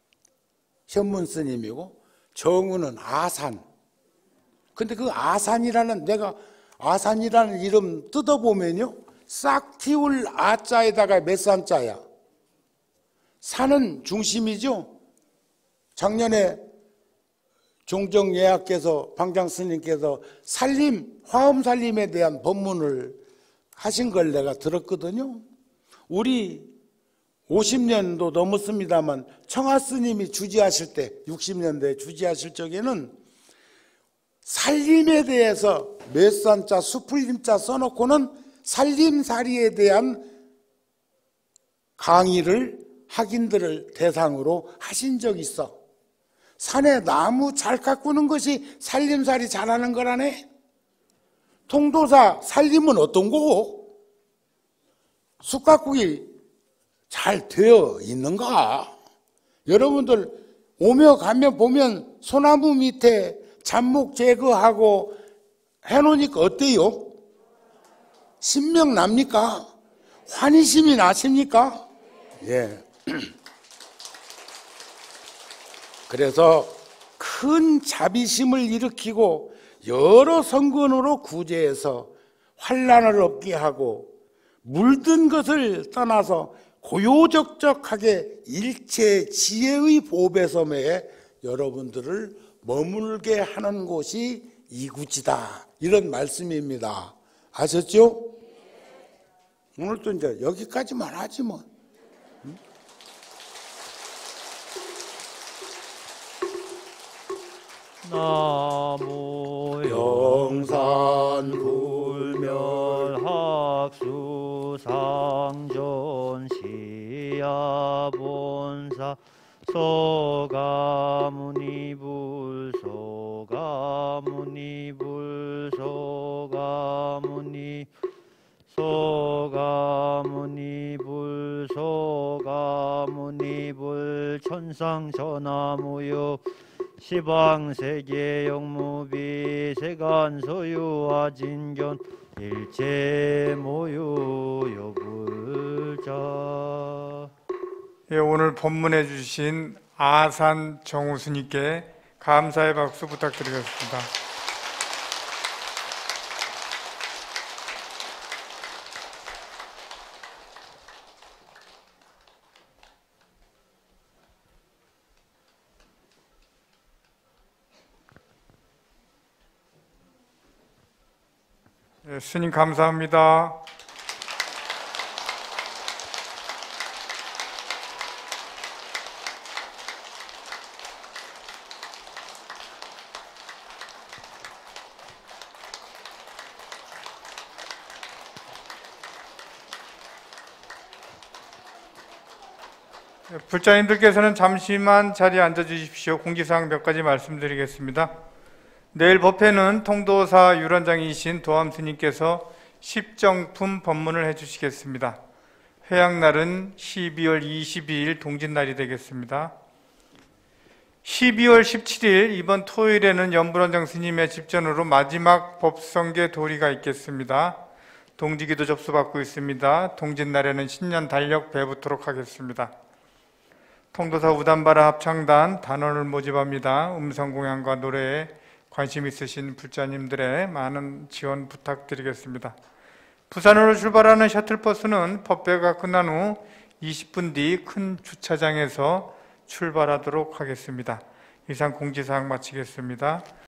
현문스님이고 정우는 아산. 근데 그 아산이라는, 내가 아산이라는 이름 뜯어보면요, 싹티울 아자에다가 몇 산자야? 산은 중심이죠. 작년에 종정예약께서, 방장스님께서 살림, 화엄살림에 대한 법문을 하신 걸 내가 들었거든요. 우리 50년도 넘었습니다만 청하스님이 주지하실 때, 60년대에 주지하실 적에는 살림에 대해서 몇 산자, 수풀림자 써놓고는 살림살이에 대한 강의를 학인들을 대상으로 하신 적이 있어. 산에 나무 잘 가꾸는 것이 살림살이 잘하는 거라네. 통도사 살림은 어떤 거고? 쑥가꾸기 잘 되어 있는가? 여러분들 오며 가며 보면 소나무 밑에 잡목 제거하고 해놓으니까 어때요? 신명 납니까? 환희심이 나십니까? 예. 그래서 큰 자비심을 일으키고 여러 성근으로 구제해서 환난을 없게 하고 물든 것을 떠나서 고요적적하게 일체 지혜의 보배섬에 여러분들을 머물게 하는 곳이 이구지다, 이런 말씀입니다. 아셨죠? 오늘도 이제 여기까지만 하지 뭐. 나무 영산불멸학수상전 시야본사 소가무니불 소가무니불 소가무니 소가무니불 소가무니불 천상전하무요 시방세계 영무비 세간소유아진견 일체모유 여불자. 예, 오늘 법문해 주신 아산 정우스님께 감사의 박수 부탁드리겠습니다. 예, 스님 감사합니다. 불자님들께서는 잠시만 자리에 앉아 주십시오. 공지사항 몇 가지 말씀드리겠습니다. 내일 법회는 통도사 율원장이신 도암스님께서 십정품 법문을 해주시겠습니다. 회양날은 12월 22일 동짓날이 되겠습니다. 12월 17일 이번 토요일에는 연불원장 스님의 집전으로 마지막 법성계 도리가 있겠습니다. 동지기도 접수받고 있습니다. 동짓날에는 신년 달력 배우도록 하겠습니다. 통도사 우담바라 합창단 단원을 모집합니다. 음성공양과 노래에 관심 있으신 불자님들의 많은 지원 부탁드리겠습니다. 부산으로 출발하는 셔틀버스는 법회가 끝난 후 20분 뒤 큰 주차장에서 출발하도록 하겠습니다. 이상 공지사항 마치겠습니다.